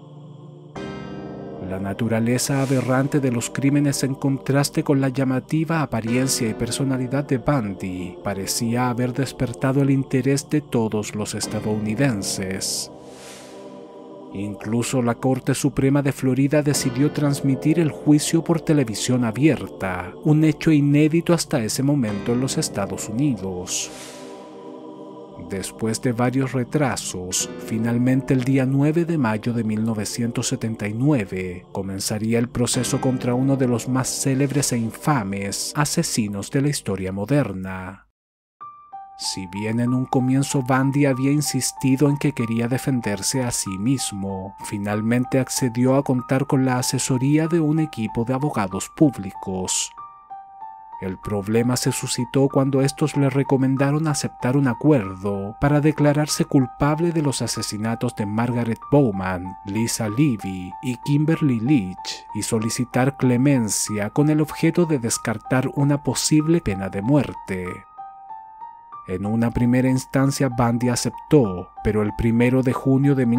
La naturaleza aberrante de los crímenes en contraste con la llamativa apariencia y personalidad de Bundy parecía haber despertado el interés de todos los estadounidenses. Incluso la Corte Suprema de Florida decidió transmitir el juicio por televisión abierta, un hecho inédito hasta ese momento en los Estados Unidos. Después de varios retrasos, finalmente el día 9 de mayo de 1979 comenzaría el proceso contra uno de los más célebres e infames asesinos de la historia moderna. Si bien en un comienzo Bundy había insistido en que quería defenderse a sí mismo, finalmente accedió a contar con la asesoría de un equipo de abogados públicos. El problema se suscitó cuando estos le recomendaron aceptar un acuerdo para declararse culpable de los asesinatos de Margaret Bowman, Lisa Levy y Kimberly Leach y solicitar clemencia con el objeto de descartar una posible pena de muerte. En una primera instancia Bundy aceptó, pero el 1 de junio de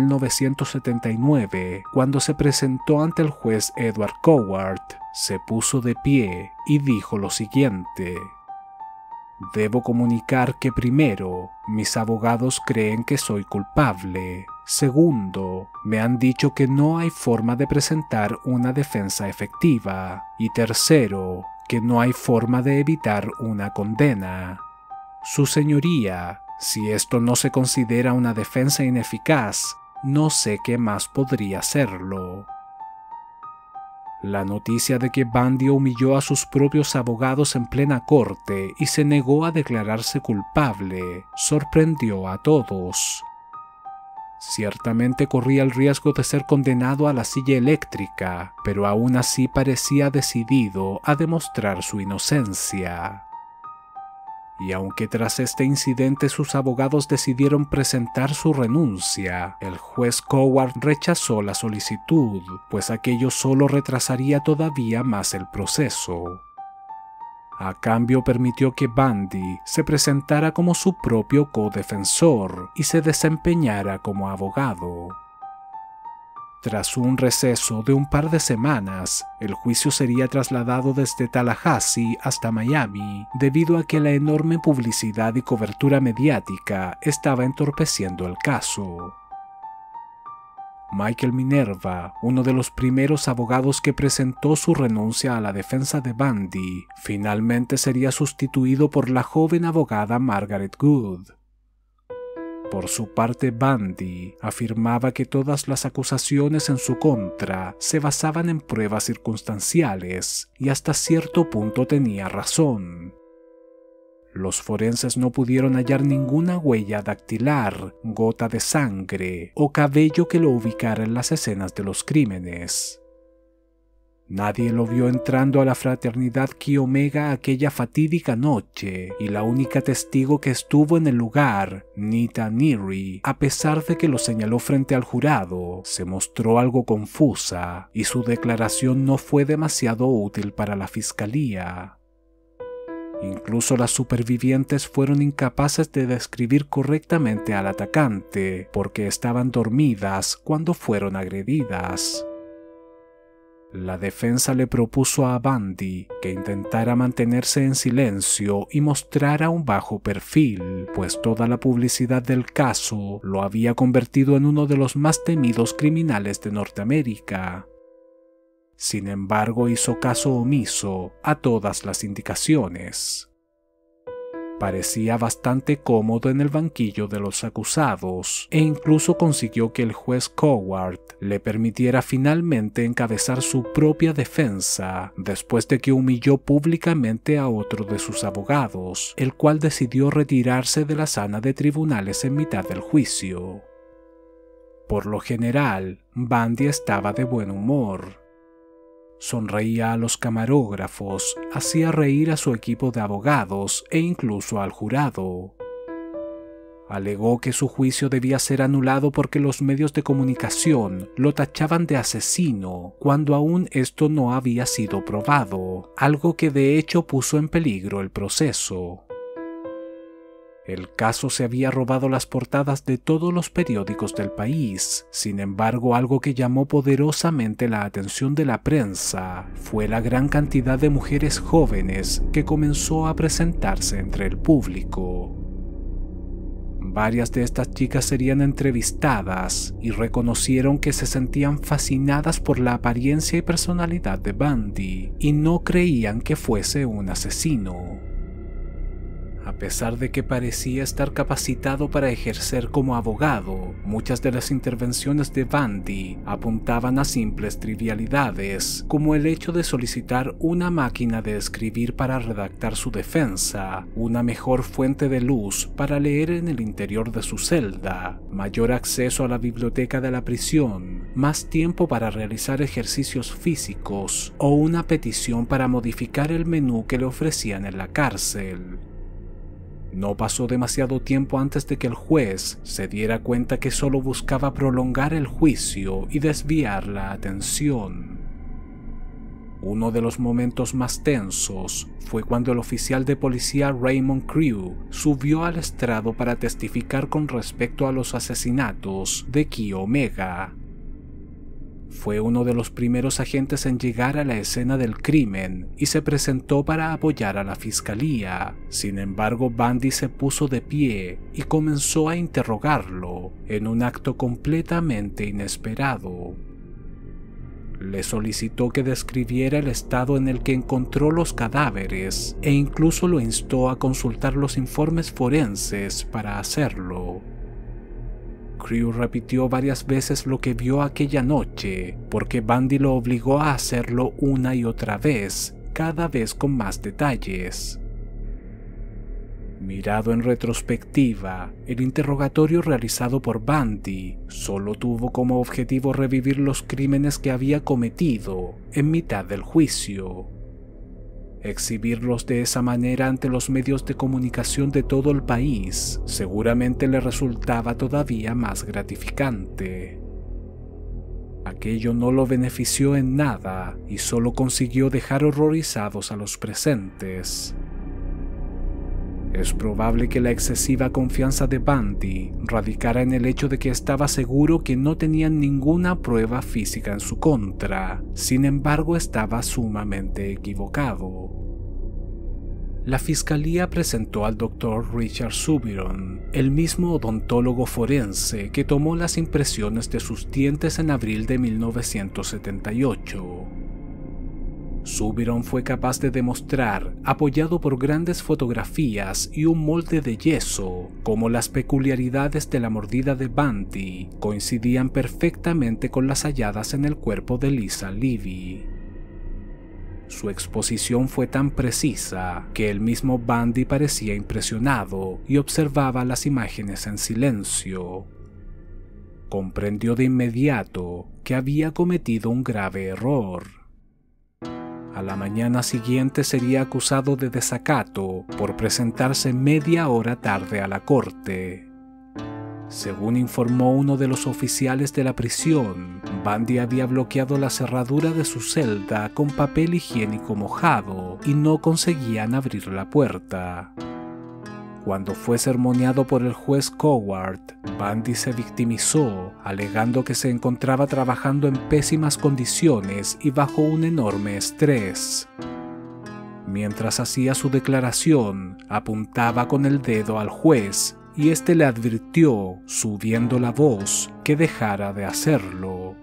1979, cuando se presentó ante el juez Edward Cowart, se puso de pie y dijo lo siguiente: «Debo comunicar que primero, mis abogados creen que soy culpable. Segundo, me han dicho que no hay forma de presentar una defensa efectiva. Y tercero, que no hay forma de evitar una condena. Su señoría, si esto no se considera una defensa ineficaz, no sé qué más podría serlo». La noticia de que Bundy humilló a sus propios abogados en plena corte y se negó a declararse culpable sorprendió a todos. Ciertamente corría el riesgo de ser condenado a la silla eléctrica, pero aún así parecía decidido a demostrar su inocencia. Y aunque tras este incidente sus abogados decidieron presentar su renuncia, el juez Cowart rechazó la solicitud, pues aquello solo retrasaría todavía más el proceso. A cambio permitió que Bundy se presentara como su propio codefensor y se desempeñara como abogado. Tras un receso de un par de semanas, el juicio sería trasladado desde Tallahassee hasta Miami debido a que la enorme publicidad y cobertura mediática estaba entorpeciendo el caso. Michael Minerva, uno de los primeros abogados que presentó su renuncia a la defensa de Bundy, finalmente sería sustituido por la joven abogada Margaret Good. Por su parte, Bundy afirmaba que todas las acusaciones en su contra se basaban en pruebas circunstanciales y hasta cierto punto tenía razón. Los forenses no pudieron hallar ninguna huella dactilar, gota de sangre o cabello que lo ubicara en las escenas de los crímenes. Nadie lo vio entrando a la fraternidad Chi Omega aquella fatídica noche, y la única testigo que estuvo en el lugar, Nita Neary, a pesar de que lo señaló frente al jurado, se mostró algo confusa y su declaración no fue demasiado útil para la fiscalía. Incluso las supervivientes fueron incapaces de describir correctamente al atacante porque estaban dormidas cuando fueron agredidas. La defensa le propuso a Bundy que intentara mantenerse en silencio y mostrara un bajo perfil, pues toda la publicidad del caso lo había convertido en uno de los más temidos criminales de Norteamérica. Sin embargo, hizo caso omiso a todas las indicaciones. Parecía bastante cómodo en el banquillo de los acusados e incluso consiguió que el juez Cowart le permitiera finalmente encabezar su propia defensa después de que humilló públicamente a otro de sus abogados, el cual decidió retirarse de la sala de tribunales en mitad del juicio. Por lo general, Bundy estaba de buen humor. Sonreía a los camarógrafos, hacía reír a su equipo de abogados e incluso al jurado. Alegó que su juicio debía ser anulado porque los medios de comunicación lo tachaban de asesino cuando aún esto no había sido probado, algo que de hecho puso en peligro el proceso. El caso se había robado las portadas de todos los periódicos del país. Sin embargo, algo que llamó poderosamente la atención de la prensa fue la gran cantidad de mujeres jóvenes que comenzó a presentarse entre el público. Varias de estas chicas serían entrevistadas y reconocieron que se sentían fascinadas por la apariencia y personalidad de Bundy y no creían que fuese un asesino. A pesar de que parecía estar capacitado para ejercer como abogado, muchas de las intervenciones de Bundy apuntaban a simples trivialidades, como el hecho de solicitar una máquina de escribir para redactar su defensa, una mejor fuente de luz para leer en el interior de su celda, mayor acceso a la biblioteca de la prisión, más tiempo para realizar ejercicios físicos o una petición para modificar el menú que le ofrecían en la cárcel. No pasó demasiado tiempo antes de que el juez se diera cuenta que solo buscaba prolongar el juicio y desviar la atención. Uno de los momentos más tensos fue cuando el oficial de policía Raymond Crew subió al estrado para testificar con respecto a los asesinatos de Chi Omega. Fue uno de los primeros agentes en llegar a la escena del crimen y se presentó para apoyar a la fiscalía. Sin embargo, Bundy se puso de pie y comenzó a interrogarlo en un acto completamente inesperado. Le solicitó que describiera el estado en el que encontró los cadáveres e incluso lo instó a consultar los informes forenses para hacerlo. Crew repitió varias veces lo que vio aquella noche, porque Bundy lo obligó a hacerlo una y otra vez, cada vez con más detalles. Mirado en retrospectiva, el interrogatorio realizado por Bundy solo tuvo como objetivo revivir los crímenes que había cometido en mitad del juicio. Exhibirlos de esa manera ante los medios de comunicación de todo el país seguramente le resultaba todavía más gratificante. Aquello no lo benefició en nada y solo consiguió dejar horrorizados a los presentes. Es probable que la excesiva confianza de Bundy radicara en el hecho de que estaba seguro que no tenían ninguna prueba física en su contra. Sin embargo, estaba sumamente equivocado. La fiscalía presentó al Dr. Richard Subiron, el mismo odontólogo forense que tomó las impresiones de sus dientes en abril de 1978. Subiron fue capaz de demostrar, apoyado por grandes fotografías y un molde de yeso, cómo las peculiaridades de la mordida de Bundy coincidían perfectamente con las halladas en el cuerpo de Lisa Levy. Su exposición fue tan precisa que el mismo Bundy parecía impresionado y observaba las imágenes en silencio. Comprendió de inmediato que había cometido un grave error. A la mañana siguiente sería acusado de desacato por presentarse media hora tarde a la corte. Según informó uno de los oficiales de la prisión, Bundy había bloqueado la cerradura de su celda con papel higiénico mojado y no conseguían abrir la puerta. Cuando fue sermoneado por el juez Coward, Bundy se victimizó, alegando que se encontraba trabajando en pésimas condiciones y bajo un enorme estrés. Mientras hacía su declaración, apuntaba con el dedo al juez y este le advirtió, subiendo la voz, que dejara de hacerlo.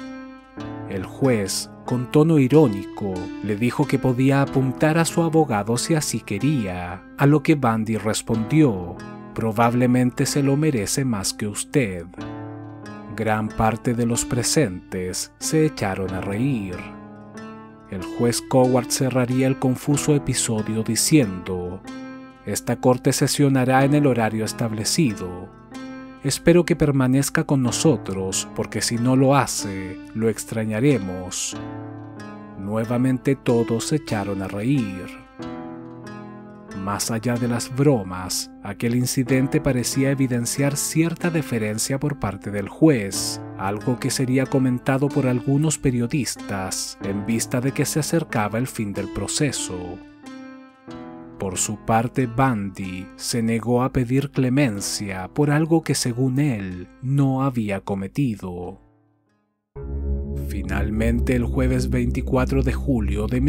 El juez, con tono irónico, le dijo que podía apuntar a su abogado si así quería, a lo que Bundy respondió: «Probablemente se lo merece más que usted». Gran parte de los presentes se echaron a reír. El juez Coward cerraría el confuso episodio diciendo: «Esta corte sesionará en el horario establecido. Espero que permanezca con nosotros, porque si no lo hace, lo extrañaremos». Nuevamente todos se echaron a reír. Más allá de las bromas, aquel incidente parecía evidenciar cierta deferencia por parte del juez, algo que sería comentado por algunos periodistas en vista de que se acercaba el fin del proceso. Por su parte, Bundy se negó a pedir clemencia por algo que, según él, no había cometido. Finalmente, el jueves 24 de julio de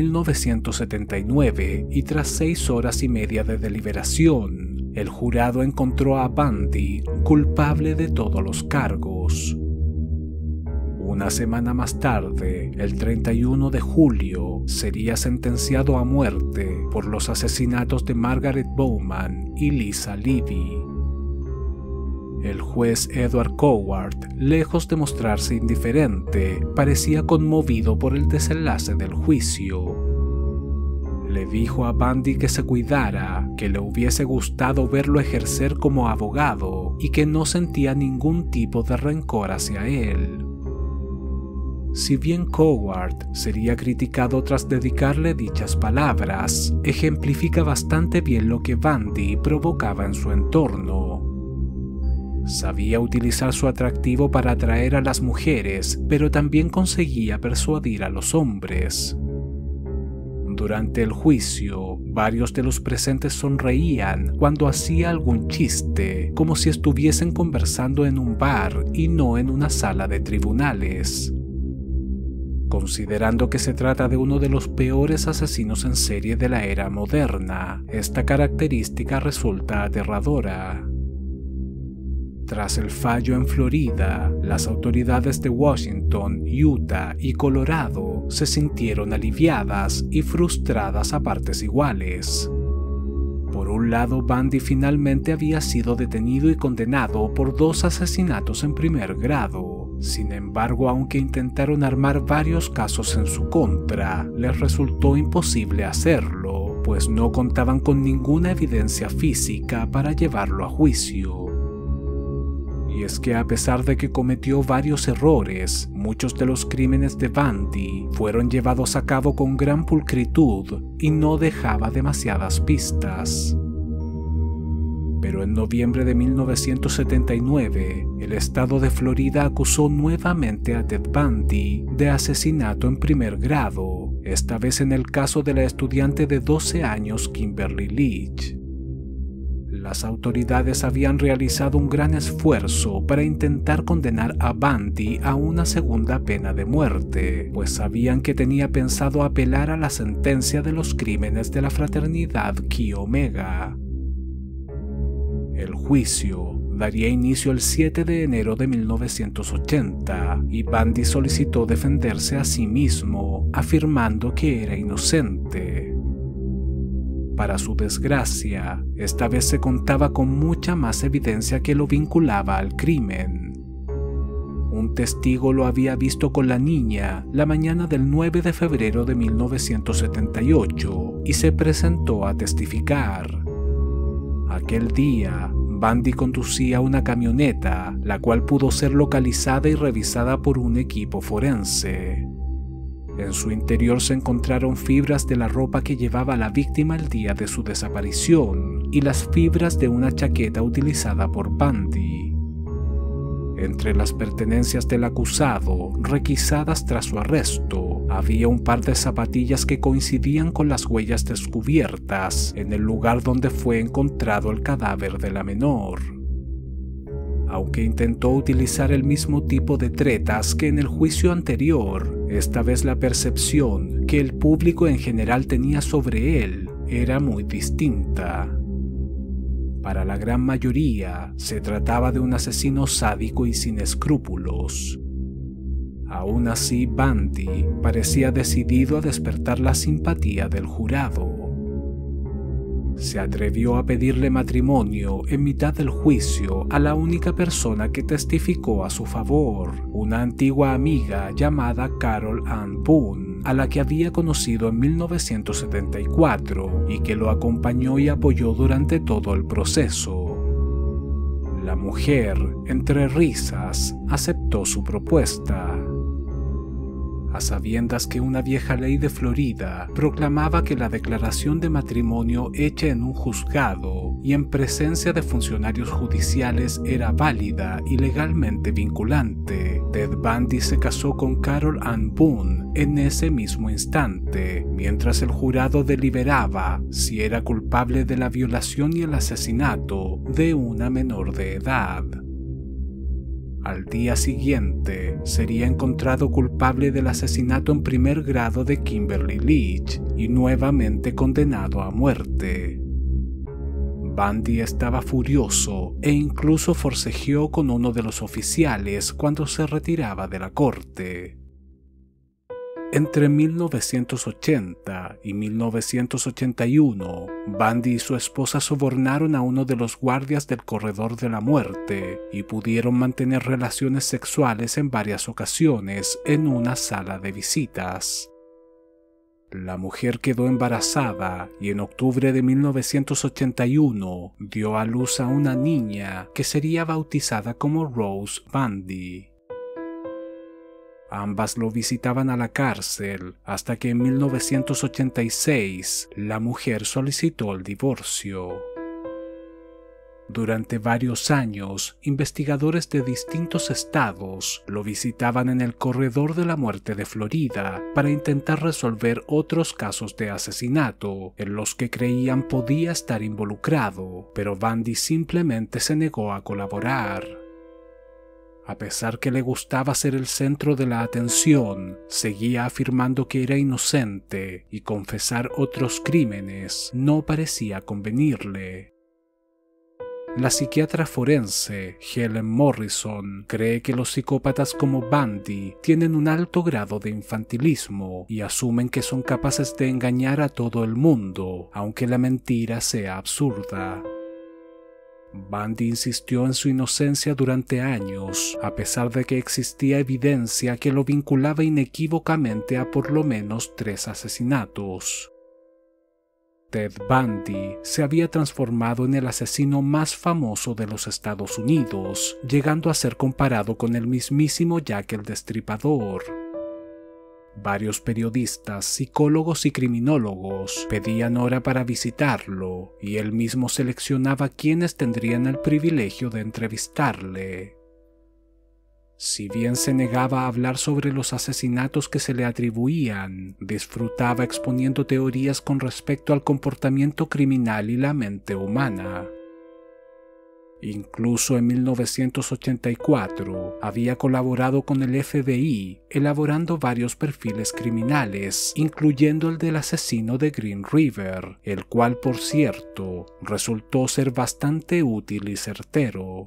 1979, y tras 6 horas y media de deliberación, el jurado encontró a Bundy culpable de todos los cargos. Una semana más tarde, el 31 de julio, sería sentenciado a muerte por los asesinatos de Margaret Bowman y Lisa Levy. El juez Edward Cowart, lejos de mostrarse indiferente, parecía conmovido por el desenlace del juicio. Le dijo a Bundy que se cuidara, que le hubiese gustado verlo ejercer como abogado y que no sentía ningún tipo de rencor hacia él. Si bien Cowart sería criticado tras dedicarle dichas palabras, ejemplifica bastante bien lo que Bundy provocaba en su entorno. Sabía utilizar su atractivo para atraer a las mujeres, pero también conseguía persuadir a los hombres. Durante el juicio, varios de los presentes sonreían cuando hacía algún chiste, como si estuviesen conversando en un bar y no en una sala de tribunales. Considerando que se trata de uno de los peores asesinos en serie de la era moderna, esta característica resulta aterradora. Tras el fallo en Florida, las autoridades de Washington, Utah y Colorado se sintieron aliviadas y frustradas a partes iguales. Por un lado, Bundy finalmente había sido detenido y condenado por 2 asesinatos en primer grado. Sin embargo, aunque intentaron armar varios casos en su contra, les resultó imposible hacerlo, pues no contaban con ninguna evidencia física para llevarlo a juicio. Y es que a pesar de que cometió varios errores, muchos de los crímenes de Bundy fueron llevados a cabo con gran pulcritud y no dejaba demasiadas pistas. Pero en noviembre de 1979, el estado de Florida acusó nuevamente a Ted Bundy de asesinato en primer grado, esta vez en el caso de la estudiante de 12 años Kimberly Leach. Las autoridades habían realizado un gran esfuerzo para intentar condenar a Bundy a una segunda pena de muerte, pues sabían que tenía pensado apelar a la sentencia de los crímenes de la fraternidad Chi Omega. El juicio daría inicio el 7 de enero de 1980 y Bundy solicitó defenderse a sí mismo, afirmando que era inocente. Para su desgracia, esta vez se contaba con mucha más evidencia que lo vinculaba al crimen. Un testigo lo había visto con la niña la mañana del 9 de febrero de 1978 y se presentó a testificar. Aquel día, Bundy conducía una camioneta, la cual pudo ser localizada y revisada por un equipo forense. En su interior se encontraron fibras de la ropa que llevaba la víctima el día de su desaparición y las fibras de una chaqueta utilizada por Bundy. Entre las pertenencias del acusado, requisadas tras su arresto, había un par de zapatillas que coincidían con las huellas descubiertas en el lugar donde fue encontrado el cadáver de la menor. Aunque intentó utilizar el mismo tipo de tretas que en el juicio anterior, esta vez la percepción que el público en general tenía sobre él era muy distinta. Para la gran mayoría, se trataba de un asesino sádico y sin escrúpulos. Aún así, Bundy parecía decidido a despertar la simpatía del jurado. Se atrevió a pedirle matrimonio en mitad del juicio a la única persona que testificó a su favor, una antigua amiga llamada Carol Ann Boone, a la que había conocido en 1974 y que lo acompañó y apoyó durante todo el proceso. La mujer, entre risas, aceptó su propuesta. a sabiendas que una vieja ley de Florida proclamaba que la declaración de matrimonio hecha en un juzgado y en presencia de funcionarios judiciales era válida y legalmente vinculante. Ted Bundy se casó con Carol Ann Boone en ese mismo instante, mientras el jurado deliberaba si era culpable de la violación y el asesinato de una menor de edad. Al día siguiente, sería encontrado culpable del asesinato en primer grado de Kimberly Leach y nuevamente condenado a muerte. Bundy estaba furioso e incluso forcejeó con uno de los oficiales cuando se retiraba de la corte. Entre 1980 y 1981, Bundy y su esposa sobornaron a uno de los guardias del corredor de la muerte y pudieron mantener relaciones sexuales en varias ocasiones en una sala de visitas. La mujer quedó embarazada y en octubre de 1981 dio a luz a una niña que sería bautizada como Rose Bundy. Ambas lo visitaban a la cárcel hasta que en 1986 la mujer solicitó el divorcio. Durante varios años, investigadores de distintos estados lo visitaban en el corredor de la muerte de Florida para intentar resolver otros casos de asesinato en los que creían podía estar involucrado, pero Bundy simplemente se negó a colaborar. A pesar que le gustaba ser el centro de la atención, seguía afirmando que era inocente y confesar otros crímenes no parecía convenirle. La psiquiatra forense Helen Morrison cree que los psicópatas como Bundy tienen un alto grado de infantilismo y asumen que son capaces de engañar a todo el mundo, aunque la mentira sea absurda. Bundy insistió en su inocencia durante años, a pesar de que existía evidencia que lo vinculaba inequívocamente a por lo menos 3 asesinatos. Ted Bundy se había transformado en el asesino más famoso de los Estados Unidos, llegando a ser comparado con el mismísimo Jack el Destripador. Varios periodistas, psicólogos y criminólogos pedían hora para visitarlo, y él mismo seleccionaba quienes tendrían el privilegio de entrevistarle. Si bien se negaba a hablar sobre los asesinatos que se le atribuían, disfrutaba exponiendo teorías con respecto al comportamiento criminal y la mente humana. Incluso en 1984 había colaborado con el FBI elaborando varios perfiles criminales, incluyendo el del asesino de Green River, el cual, por cierto, resultó ser bastante útil y certero.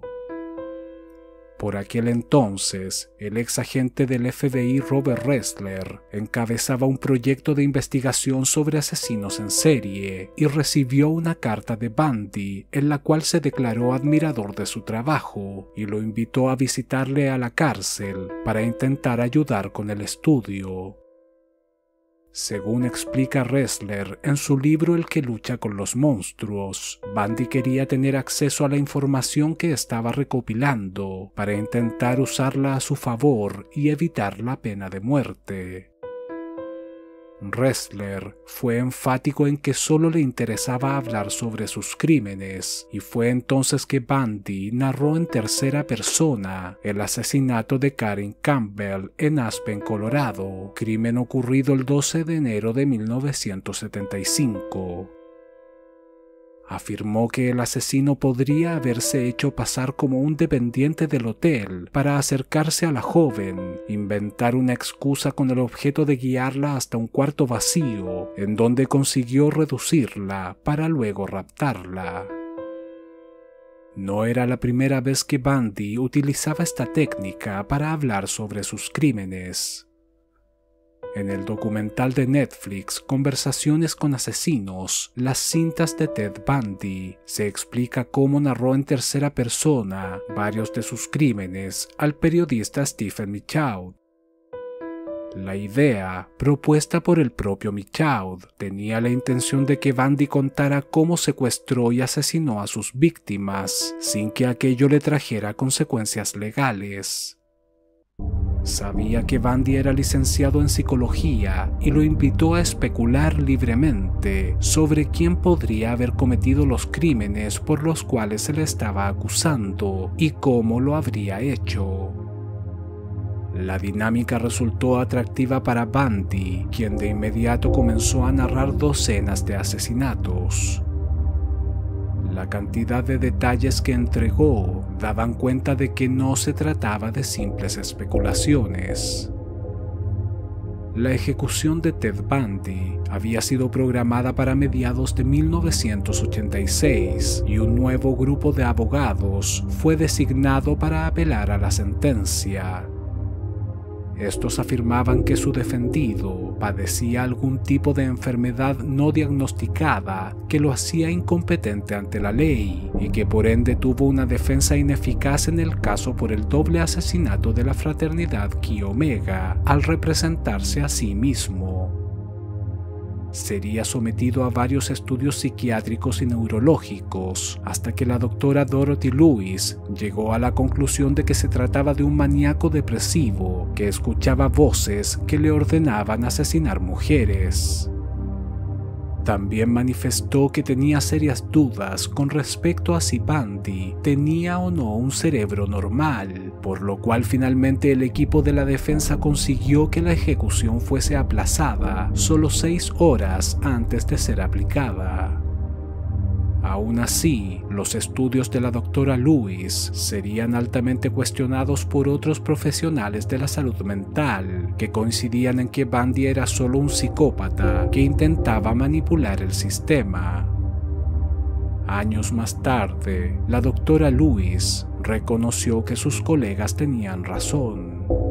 Por aquel entonces, el ex agente del FBI Robert Ressler encabezaba un proyecto de investigación sobre asesinos en serie y recibió una carta de Bundy en la cual se declaró admirador de su trabajo y lo invitó a visitarle a la cárcel para intentar ayudar con el estudio. Según explica Ressler en su libro El que lucha con los monstruos, Bundy quería tener acceso a la información que estaba recopilando para intentar usarla a su favor y evitar la pena de muerte. Ressler fue enfático en que solo le interesaba hablar sobre sus crímenes, y fue entonces que Bundy narró en tercera persona el asesinato de Karen Campbell en Aspen, Colorado, crimen ocurrido el 12 de enero de 1975. Afirmó que el asesino podría haberse hecho pasar como un dependiente del hotel para acercarse a la joven, inventar una excusa con el objeto de guiarla hasta un cuarto vacío, en donde consiguió reducirla para luego raptarla. No era la primera vez que Bundy utilizaba esta técnica para hablar sobre sus crímenes. En el documental de Netflix Conversaciones con Asesinos, las cintas de Ted Bundy, se explica cómo narró en tercera persona varios de sus crímenes al periodista Stephen Michaud. La idea, propuesta por el propio Michaud, tenía la intención de que Bundy contara cómo secuestró y asesinó a sus víctimas, sin que aquello le trajera consecuencias legales. Sabía que Bundy era licenciado en psicología y lo invitó a especular libremente sobre quién podría haber cometido los crímenes por los cuales se le estaba acusando y cómo lo habría hecho. La dinámica resultó atractiva para Bundy, quien de inmediato comenzó a narrar docenas de asesinatos. La cantidad de detalles que entregó daban cuenta de que no se trataba de simples especulaciones. La ejecución de Ted Bundy había sido programada para mediados de 1986 y un nuevo grupo de abogados fue designado para apelar a la sentencia. Estos afirmaban que su defendido padecía algún tipo de enfermedad no diagnosticada que lo hacía incompetente ante la ley y que por ende tuvo una defensa ineficaz en el caso por el doble asesinato de la fraternidad Chi Omega al representarse a sí mismo. Sería sometido a varios estudios psiquiátricos y neurológicos hasta que la doctora Dorothy Lewis llegó a la conclusión de que se trataba de un maníaco depresivo que escuchaba voces que le ordenaban asesinar mujeres. También manifestó que tenía serias dudas con respecto a si Bundy tenía o no un cerebro normal, por lo cual finalmente el equipo de la defensa consiguió que la ejecución fuese aplazada solo 6 horas antes de ser aplicada. Aún así, los estudios de la doctora Lewis serían altamente cuestionados por otros profesionales de la salud mental, que coincidían en que Bundy era solo un psicópata que intentaba manipular el sistema. Años más tarde, la doctora Lewis reconoció que sus colegas tenían razón.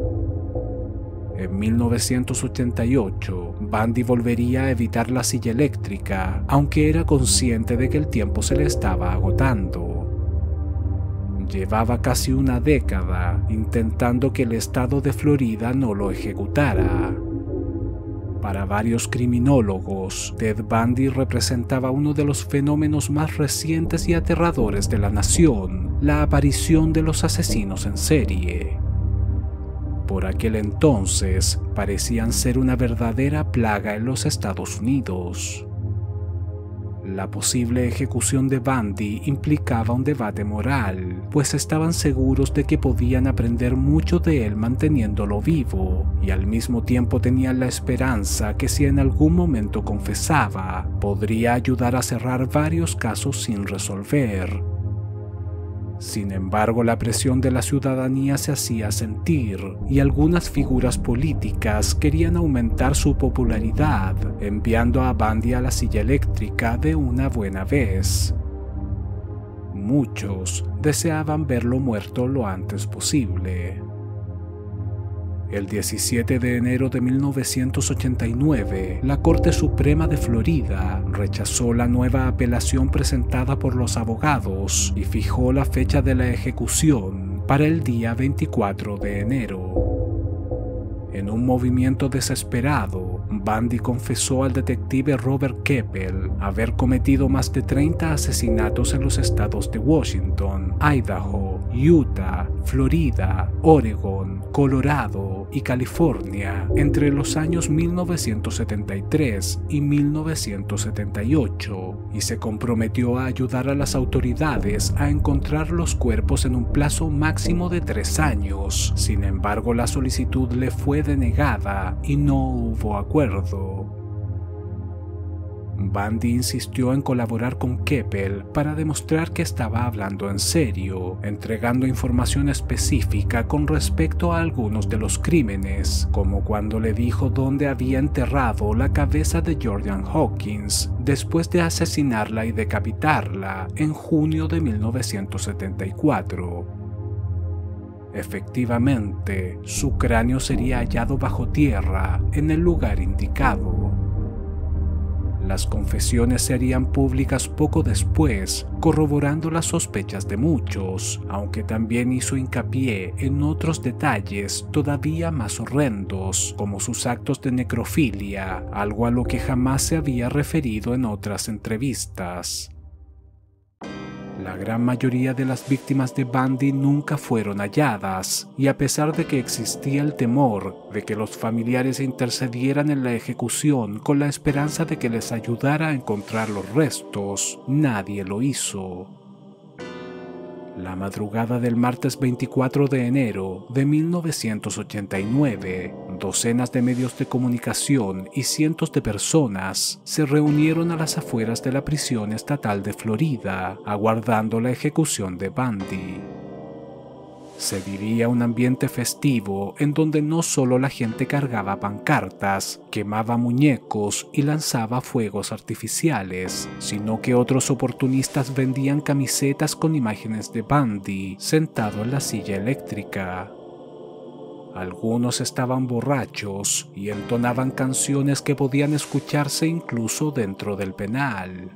En 1988, Bundy volvería a evitar la silla eléctrica, aunque era consciente de que el tiempo se le estaba agotando. Llevaba casi una década intentando que el estado de Florida no lo ejecutara. Para varios criminólogos, Ted Bundy representaba uno de los fenómenos más recientes y aterradores de la nación, la aparición de los asesinos en serie. Por aquel entonces, parecían ser una verdadera plaga en los Estados Unidos. La posible ejecución de Bundy implicaba un debate moral, pues estaban seguros de que podían aprender mucho de él manteniéndolo vivo, y al mismo tiempo tenían la esperanza que si en algún momento confesaba, podría ayudar a cerrar varios casos sin resolver. Sin embargo, la presión de la ciudadanía se hacía sentir y algunas figuras políticas querían aumentar su popularidad, enviando a Bundy a la silla eléctrica de una buena vez. Muchos deseaban verlo muerto lo antes posible. El 17 de enero de 1989, la Corte Suprema de Florida rechazó la nueva apelación presentada por los abogados y fijó la fecha de la ejecución para el día 24 de enero. En un movimiento desesperado, Bundy confesó al detective Robert Keppel haber cometido más de 30 asesinatos en los estados de Washington, Idaho, Utah, Florida, Oregon, Colorado y California entre los años 1973 y 1978 y se comprometió a ayudar a las autoridades a encontrar los cuerpos en un plazo máximo de 3 años. Sin embargo, la solicitud le fue denegada y no hubo acuerdo. Bundy insistió en colaborar con Keppel para demostrar que estaba hablando en serio, entregando información específica con respecto a algunos de los crímenes, como cuando le dijo dónde había enterrado la cabeza de Jordan Hawkins después de asesinarla y decapitarla en junio de 1974. Efectivamente, su cráneo sería hallado bajo tierra en el lugar indicado. Las confesiones se harían públicas poco después, corroborando las sospechas de muchos, aunque también hizo hincapié en otros detalles todavía más horrendos, como sus actos de necrofilia, algo a lo que jamás se había referido en otras entrevistas. La gran mayoría de las víctimas de Bundy nunca fueron halladas, y a pesar de que existía el temor de que los familiares intercedieran en la ejecución con la esperanza de que les ayudara a encontrar los restos, nadie lo hizo. La madrugada del martes 24 de enero de 1989, docenas de medios de comunicación y cientos de personas se reunieron a las afueras de la prisión estatal de Florida, aguardando la ejecución de Bundy. Se vivía un ambiente festivo en donde no solo la gente cargaba pancartas, quemaba muñecos y lanzaba fuegos artificiales, sino que otros oportunistas vendían camisetas con imágenes de Bundy sentado en la silla eléctrica. Algunos estaban borrachos y entonaban canciones que podían escucharse incluso dentro del penal.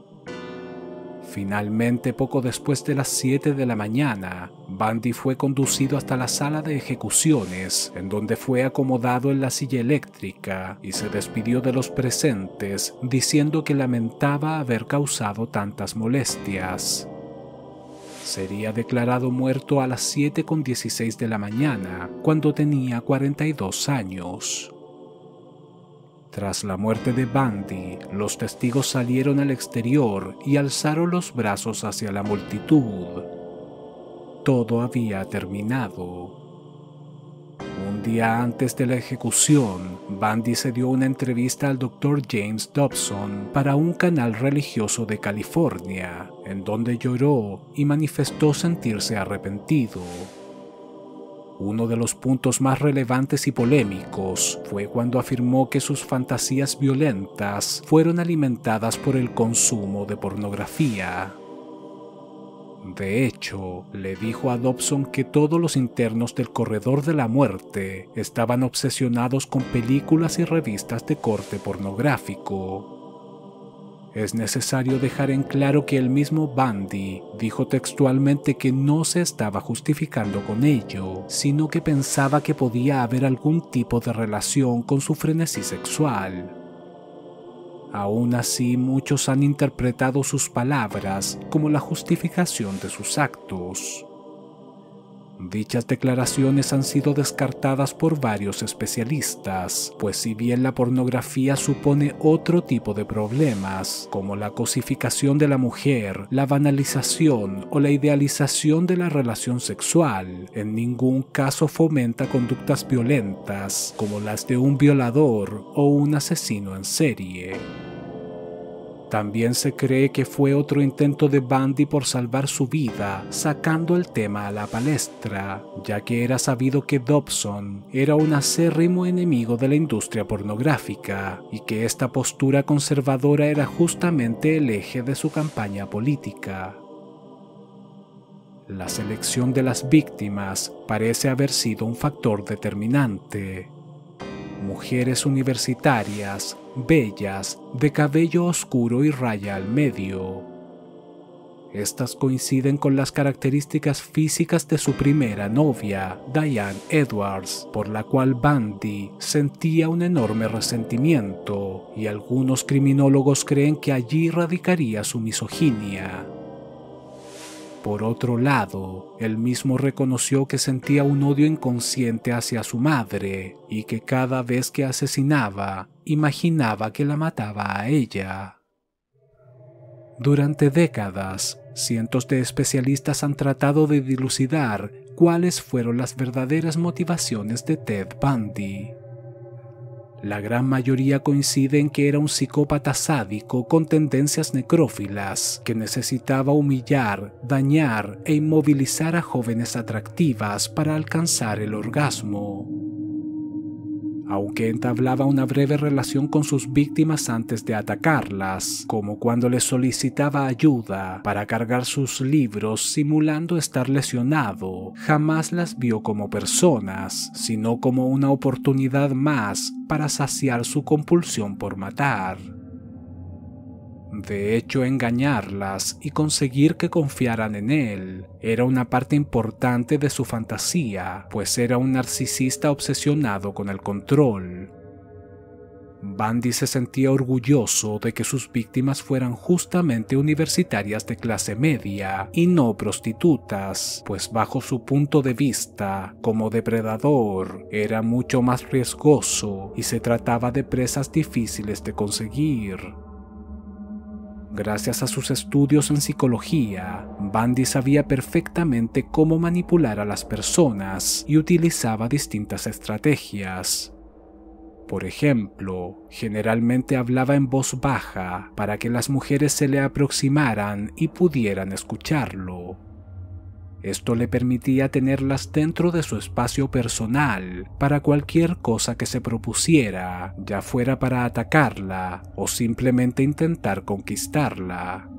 Finalmente, poco después de las 7 de la mañana, Bundy fue conducido hasta la sala de ejecuciones, en donde fue acomodado en la silla eléctrica y se despidió de los presentes, diciendo que lamentaba haber causado tantas molestias. Sería declarado muerto a las 7:16 de la mañana, cuando tenía 42 años. Tras la muerte de Bundy, los testigos salieron al exterior y alzaron los brazos hacia la multitud. Todo había terminado. Un día antes de la ejecución, Bundy se dio una entrevista al Dr. James Dobson para un canal religioso de California, en donde lloró y manifestó sentirse arrepentido. Uno de los puntos más relevantes y polémicos fue cuando afirmó que sus fantasías violentas fueron alimentadas por el consumo de pornografía. De hecho, le dijo a Dobson que todos los internos del corredor de la muerte estaban obsesionados con películas y revistas de corte pornográfico. Es necesario dejar en claro que el mismo Bundy dijo textualmente que no se estaba justificando con ello, sino que pensaba que podía haber algún tipo de relación con su frenesí sexual. Aún así, muchos han interpretado sus palabras como la justificación de sus actos. Dichas declaraciones han sido descartadas por varios especialistas, pues si bien la pornografía supone otro tipo de problemas, como la cosificación de la mujer, la banalización o la idealización de la relación sexual, en ningún caso fomenta conductas violentas, como las de un violador o un asesino en serie. También se cree que fue otro intento de Bundy por salvar su vida, sacando el tema a la palestra, ya que era sabido que Dobson era un acérrimo enemigo de la industria pornográfica y que esta postura conservadora era justamente el eje de su campaña política. La selección de las víctimas parece haber sido un factor determinante. Mujeres universitarias, bellas, de cabello oscuro y raya al medio. Estas coinciden con las características físicas de su primera novia, Diane Edwards, por la cual Bundy sentía un enorme resentimiento, y algunos criminólogos creen que allí radicaría su misoginia. Por otro lado, él mismo reconoció que sentía un odio inconsciente hacia su madre y que cada vez que asesinaba, imaginaba que la mataba a ella. Durante décadas, cientos de especialistas han tratado de dilucidar cuáles fueron las verdaderas motivaciones de Ted Bundy. La gran mayoría coincide en que era un psicópata sádico con tendencias necrófilas que necesitaba humillar, dañar e inmovilizar a jóvenes atractivas para alcanzar el orgasmo. Aunque entablaba una breve relación con sus víctimas antes de atacarlas, como cuando les solicitaba ayuda para cargar sus libros simulando estar lesionado, jamás las vio como personas, sino como una oportunidad más para saciar su compulsión por matar. De hecho, engañarlas y conseguir que confiaran en él era una parte importante de su fantasía, pues era un narcisista obsesionado con el control. Bundy se sentía orgulloso de que sus víctimas fueran justamente universitarias de clase media y no prostitutas, pues bajo su punto de vista, como depredador, era mucho más riesgoso y se trataba de presas difíciles de conseguir. Gracias a sus estudios en psicología, Bundy sabía perfectamente cómo manipular a las personas y utilizaba distintas estrategias. Por ejemplo, generalmente hablaba en voz baja para que las mujeres se le aproximaran y pudieran escucharlo. Esto le permitía tenerlas dentro de su espacio personal para cualquier cosa que se propusiera, ya fuera para atacarla o simplemente intentar conquistarla.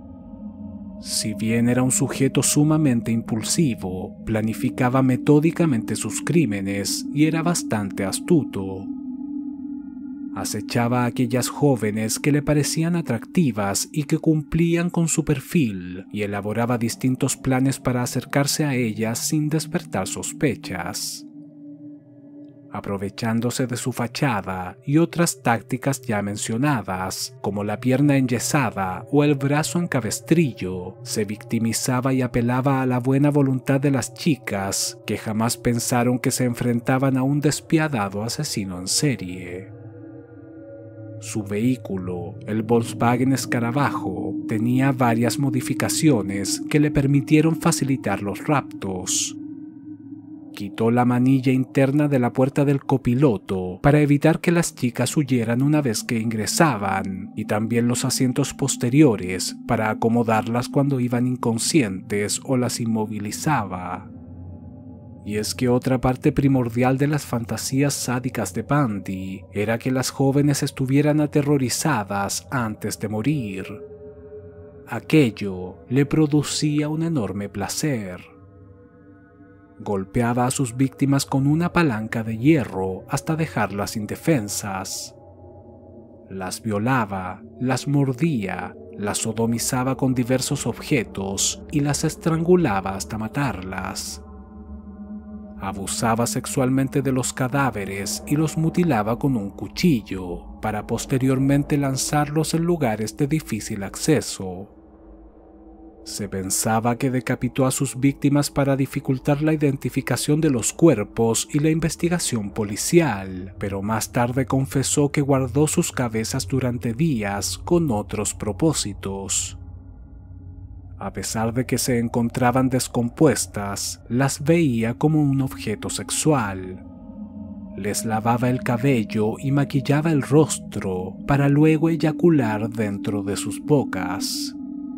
Si bien era un sujeto sumamente impulsivo, planificaba metódicamente sus crímenes y era bastante astuto. Acechaba a aquellas jóvenes que le parecían atractivas y que cumplían con su perfil, y elaboraba distintos planes para acercarse a ellas sin despertar sospechas. Aprovechándose de su fachada y otras tácticas ya mencionadas, como la pierna enyesada o el brazo en cabestrillo, se victimizaba y apelaba a la buena voluntad de las chicas, que jamás pensaron que se enfrentaban a un despiadado asesino en serie. Su vehículo, el Volkswagen Escarabajo, tenía varias modificaciones que le permitieron facilitar los raptos. Quitó la manilla interna de la puerta del copiloto para evitar que las chicas huyeran una vez que ingresaban, y también los asientos posteriores para acomodarlas cuando iban inconscientes o las inmovilizaba. Y es que otra parte primordial de las fantasías sádicas de Bundy era que las jóvenes estuvieran aterrorizadas antes de morir. Aquello le producía un enorme placer. Golpeaba a sus víctimas con una palanca de hierro hasta dejarlas indefensas. Las violaba, las mordía, las sodomizaba con diversos objetos y las estrangulaba hasta matarlas. Abusaba sexualmente de los cadáveres y los mutilaba con un cuchillo, para posteriormente lanzarlos en lugares de difícil acceso. Se pensaba que decapitó a sus víctimas para dificultar la identificación de los cuerpos y la investigación policial, pero más tarde confesó que guardó sus cabezas durante días con otros propósitos. A pesar de que se encontraban descompuestas, las veía como un objeto sexual. Les lavaba el cabello y maquillaba el rostro para luego eyacular dentro de sus bocas.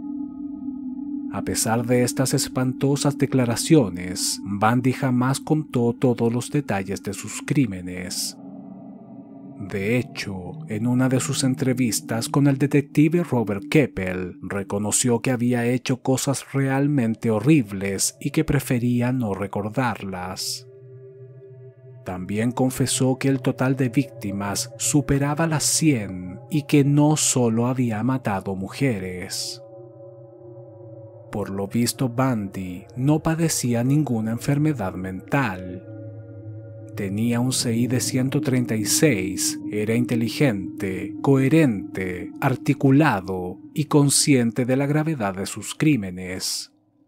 A pesar de estas espantosas declaraciones, Bundy jamás contó todos los detalles de sus crímenes. De hecho, en una de sus entrevistas con el detective Robert Keppel, reconoció que había hecho cosas realmente horribles y que prefería no recordarlas. También confesó que el total de víctimas superaba las 100 y que no solo había matado mujeres. Por lo visto, Bundy no padecía ninguna enfermedad mental. Tenía un CI de 136, era inteligente, coherente, articulado y consciente de la gravedad de sus crímenes.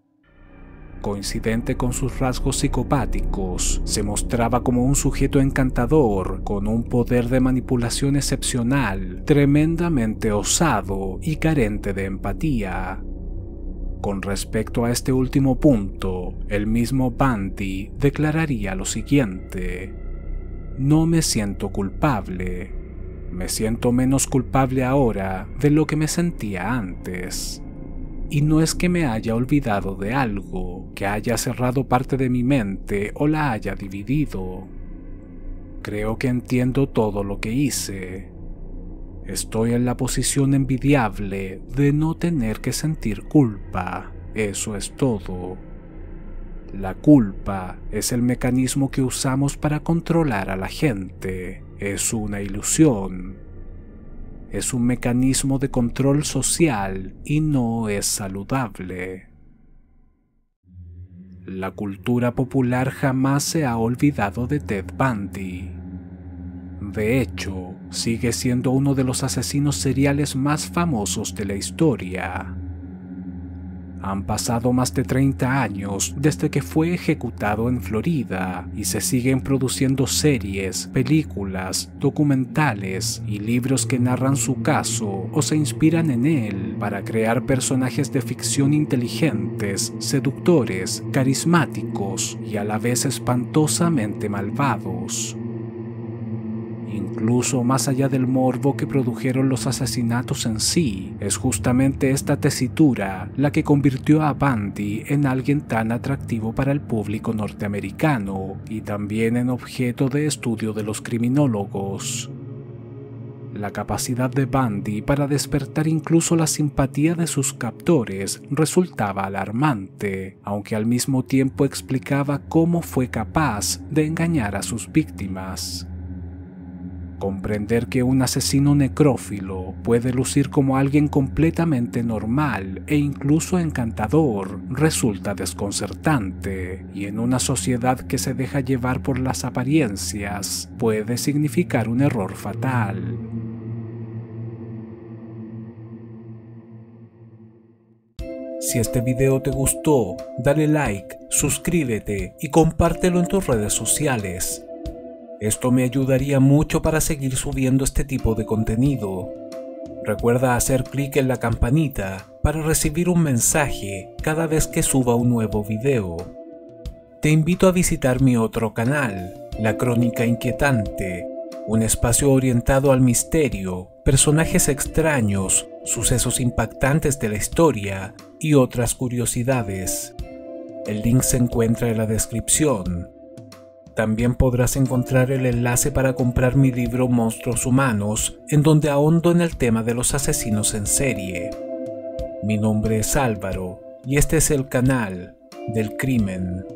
Coincidente con sus rasgos psicopáticos, se mostraba como un sujeto encantador, con un poder de manipulación excepcional, tremendamente osado y carente de empatía. Con respecto a este último punto, el mismo Bundy declararía lo siguiente: "No me siento culpable. Me siento menos culpable ahora de lo que me sentía antes. Y no es que me haya olvidado de algo, que haya cerrado parte de mi mente o la haya dividido. Creo que entiendo todo lo que hice. Estoy en la posición envidiable de no tener que sentir culpa, eso es todo. La culpa es el mecanismo que usamos para controlar a la gente, es una ilusión. Es un mecanismo de control social y no es saludable". La cultura popular jamás se ha olvidado de Ted Bundy. De hecho, sigue siendo uno de los asesinos seriales más famosos de la historia. Han pasado más de 30 años desde que fue ejecutado en Florida y se siguen produciendo series, películas, documentales y libros que narran su caso o se inspiran en él para crear personajes de ficción inteligentes, seductores, carismáticos y a la vez espantosamente malvados. Incluso más allá del morbo que produjeron los asesinatos en sí, es justamente esta tesitura la que convirtió a Bundy en alguien tan atractivo para el público norteamericano y también en objeto de estudio de los criminólogos. La capacidad de Bundy para despertar incluso la simpatía de sus captores resultaba alarmante, aunque al mismo tiempo explicaba cómo fue capaz de engañar a sus víctimas. Comprender que un asesino necrófilo puede lucir como alguien completamente normal e incluso encantador resulta desconcertante, y en una sociedad que se deja llevar por las apariencias puede significar un error fatal. Si este video te gustó, dale like, suscríbete y compártelo en tus redes sociales. Esto me ayudaría mucho para seguir subiendo este tipo de contenido. Recuerda hacer clic en la campanita para recibir un mensaje cada vez que suba un nuevo video. Te invito a visitar mi otro canal, La Crónica Inquietante, un espacio orientado al misterio, personajes extraños, sucesos impactantes de la historia y otras curiosidades. El link se encuentra en la descripción. También podrás encontrar el enlace para comprar mi libro Monstruos Humanos, en donde ahondo en el tema de los asesinos en serie. Mi nombre es Álvaro y este es el canal del crimen.